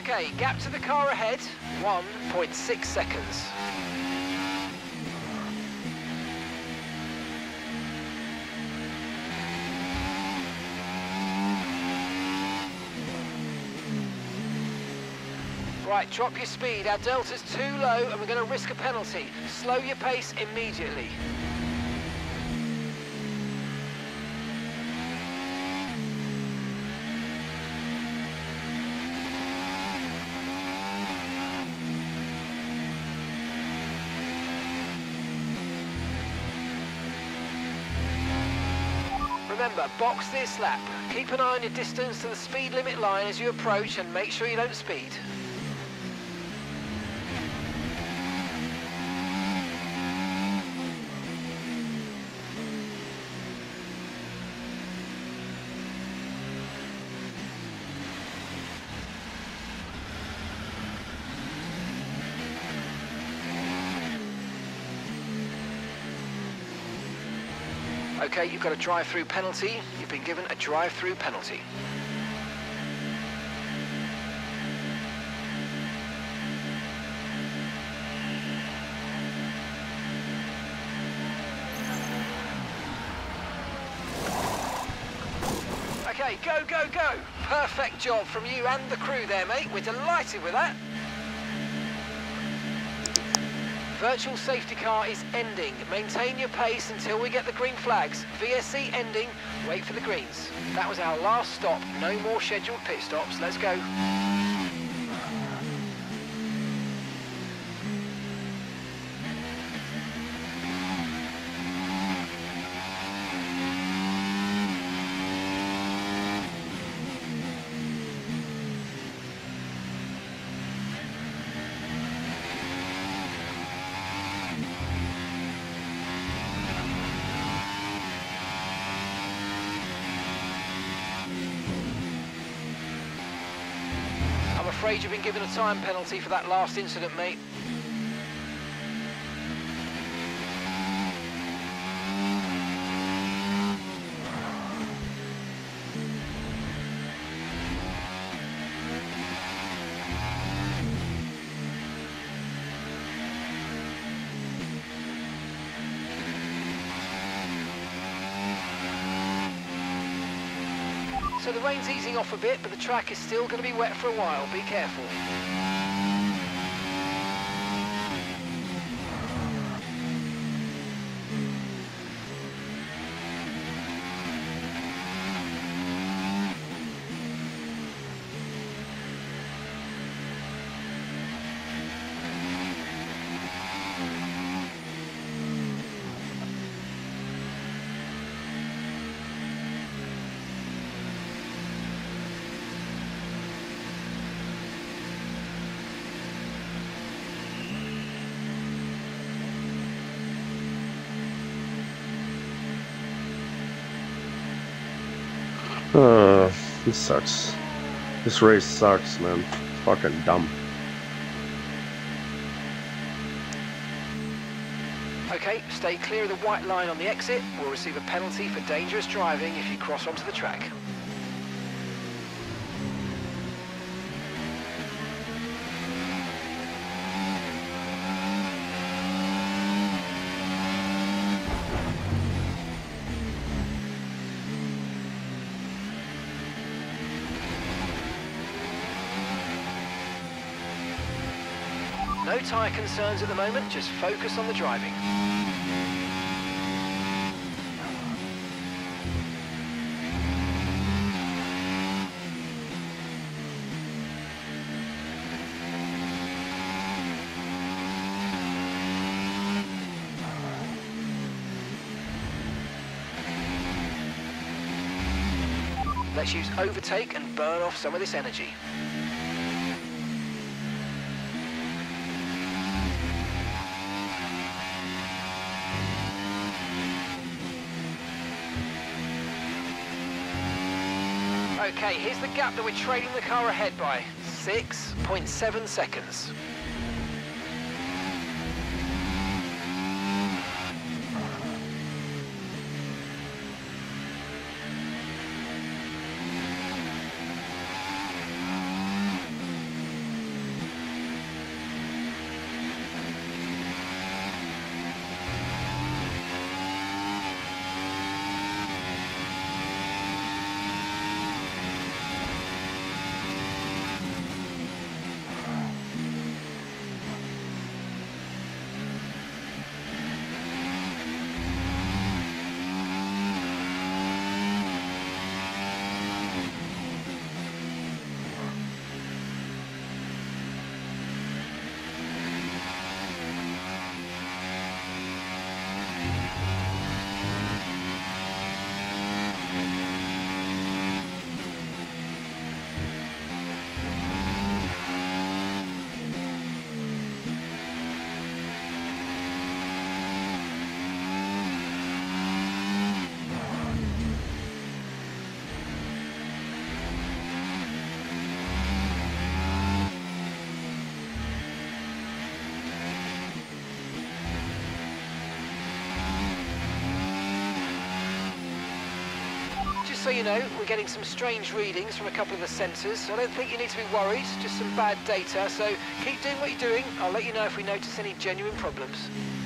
Okay, gap to the car ahead, one point six seconds. Right, drop your speed. Our delta's too low and we're going to risk a penalty. Slow your pace immediately. Remember, box this lap. Keep an eye on your distance to the speed limit line as you approach and make sure you don't speed. Okay, you've got a drive-through penalty. You've been given a drive-through penalty. Okay, go, go, go. Perfect job from you and the crew there, mate. We're delighted with that. Virtual safety car is ending. Maintain your pace until we get the green flags. V S C ending. Wait for the greens. That was our last stop. No more scheduled pit stops. Let's go. I'm afraid you've been given a time penalty for that last incident, mate. So the rain's easing off a bit, but the track is still going to be wet for a while. Be careful. Uh, this sucks. This race sucks, man. Fucking dumb. Okay, stay clear of the white line on the exit. We'll receive a penalty for dangerous driving if you cross onto the track. No tyre concerns at the moment, just focus on the driving. Let's use overtake and burn off some of this energy. Okay, here's the gap that we're trailing the car ahead by. six point seven seconds. so you know, we're getting some strange readings from a couple of the sensors. I don't think you need to be worried, just some bad data, so keep doing what you're doing. I'll let you know if we notice any genuine problems.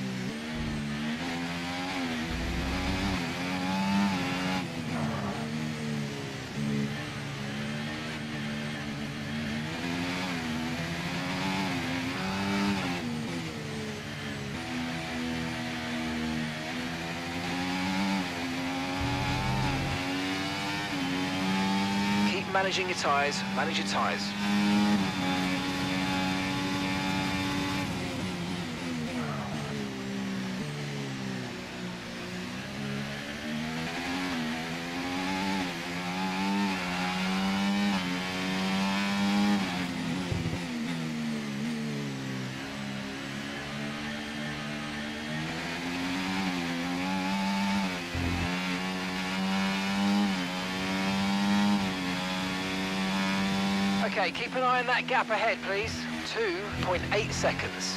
Managing your tyres, manage your tyres. Okay, keep an eye on that gap ahead, please. two point eight seconds.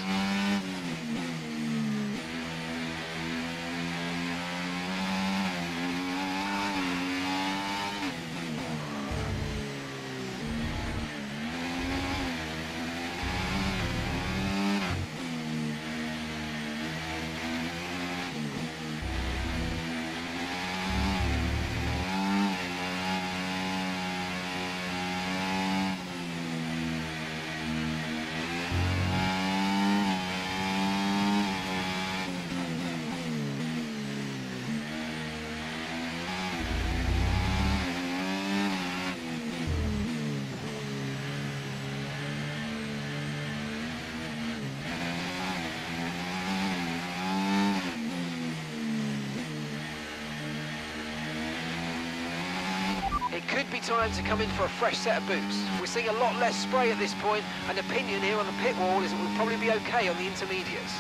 It could be time to come in for a fresh set of boots. We're seeing a lot less spray at this point, and opinion here on the pit wall is that we'll probably be okay on the intermediates.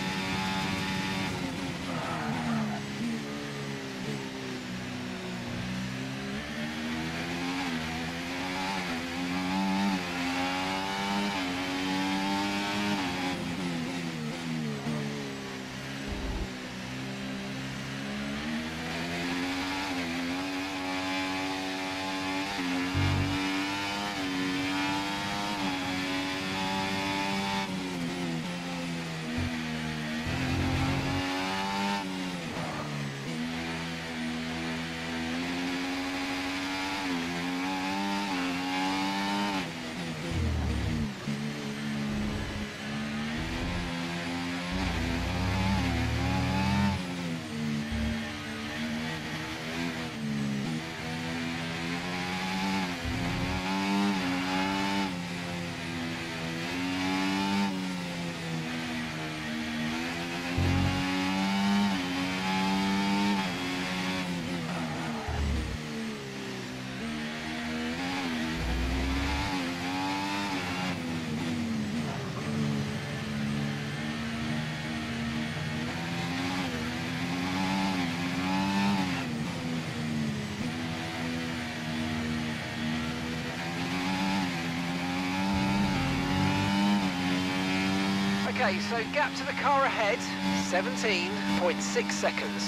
Okay, so gap to the car ahead, seventeen point six seconds.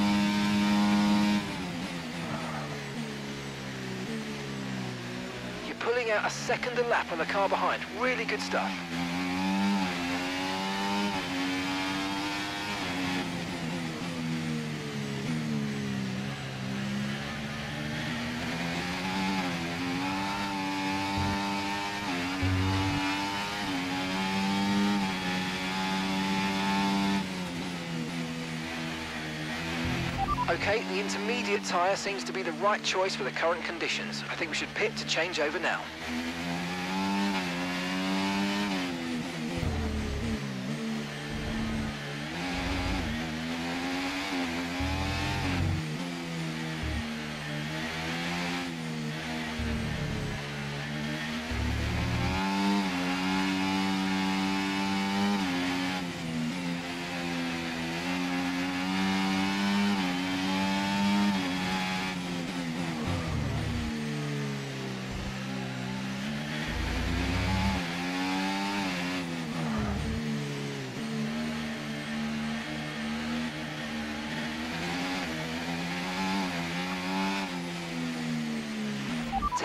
You're pulling out a second a lap on the car behind. Really good stuff. Okay, the intermediate tyre seems to be the right choice for the current conditions. I think we should pit to change over now.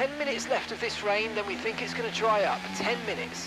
ten minutes left of this rain, then we think it's going to dry up. ten minutes.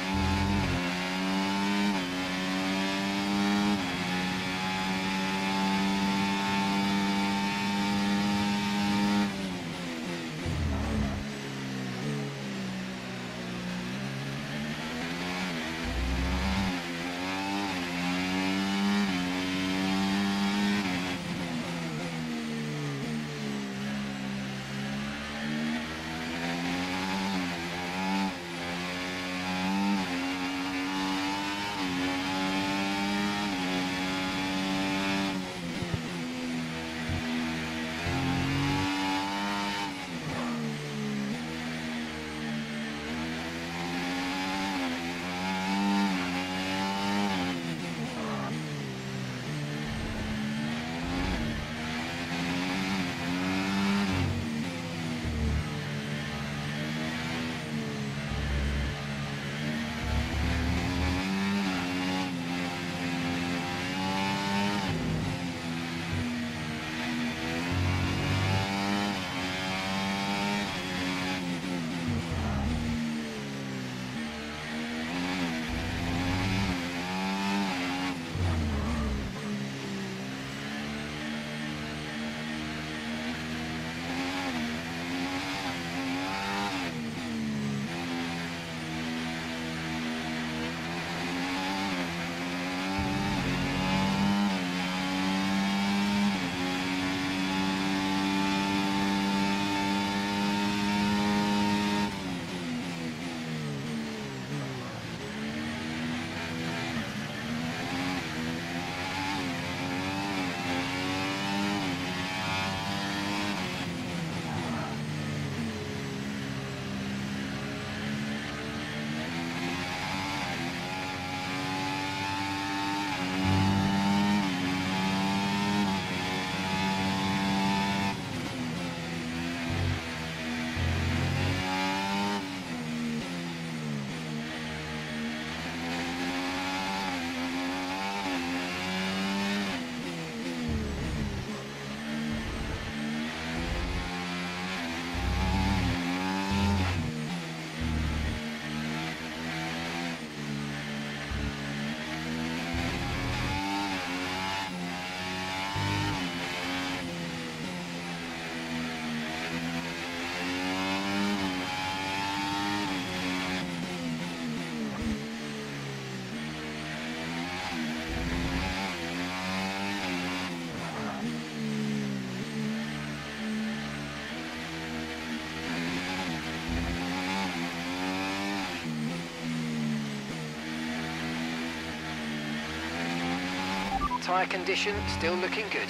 Tyre condition still looking good.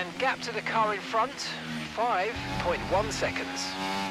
And gap to the car in front, five point one seconds.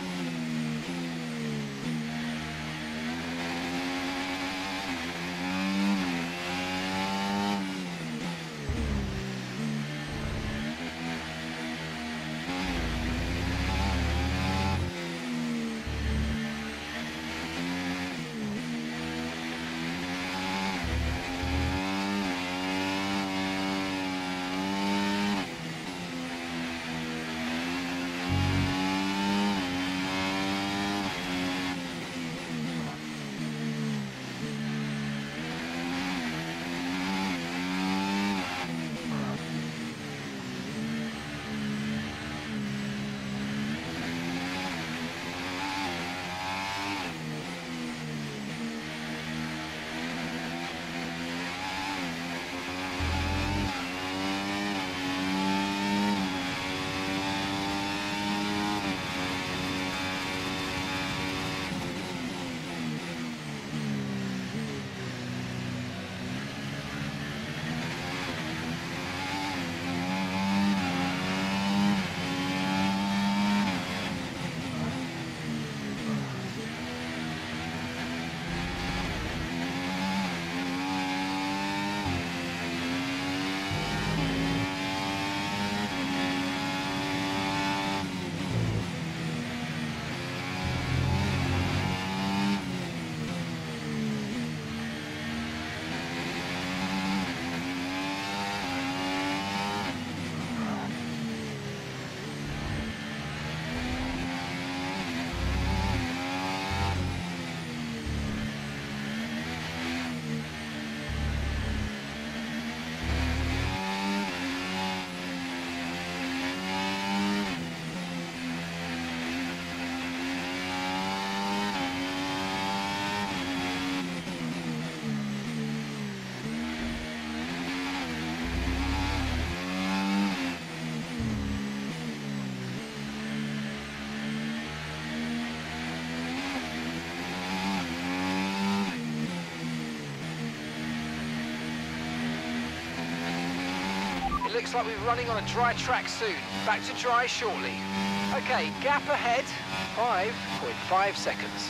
Looks like we're running on a dry track soon. Back to dry shortly. Okay, gap ahead, five point five seconds.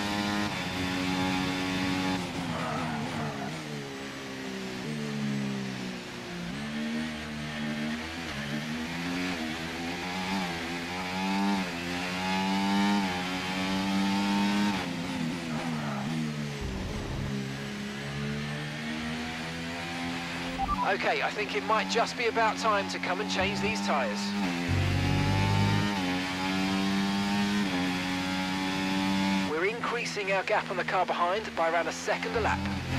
Okay, I think it might just be about time to come and change these tyres. We're increasing our gap on the car behind by around a second a lap.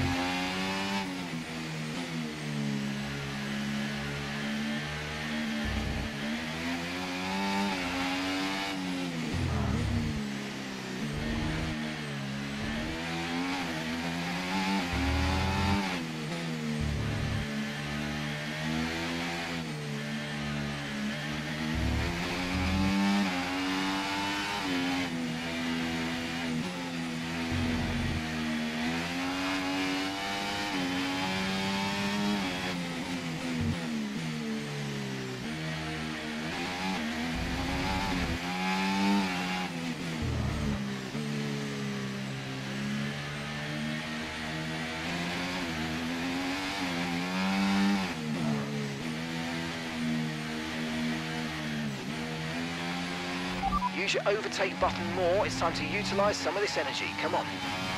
Use your overtake button more. It's time to utilise some of this energy. Come on.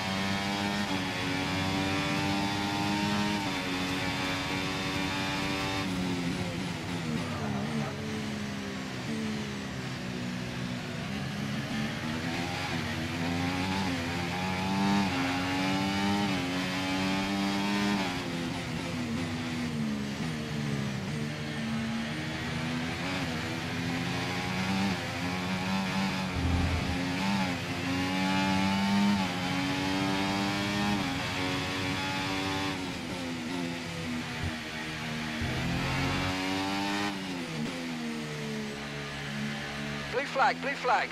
Blue flag, blue flag.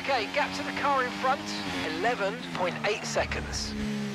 Okay, gap to the car in front, eleven point eight seconds.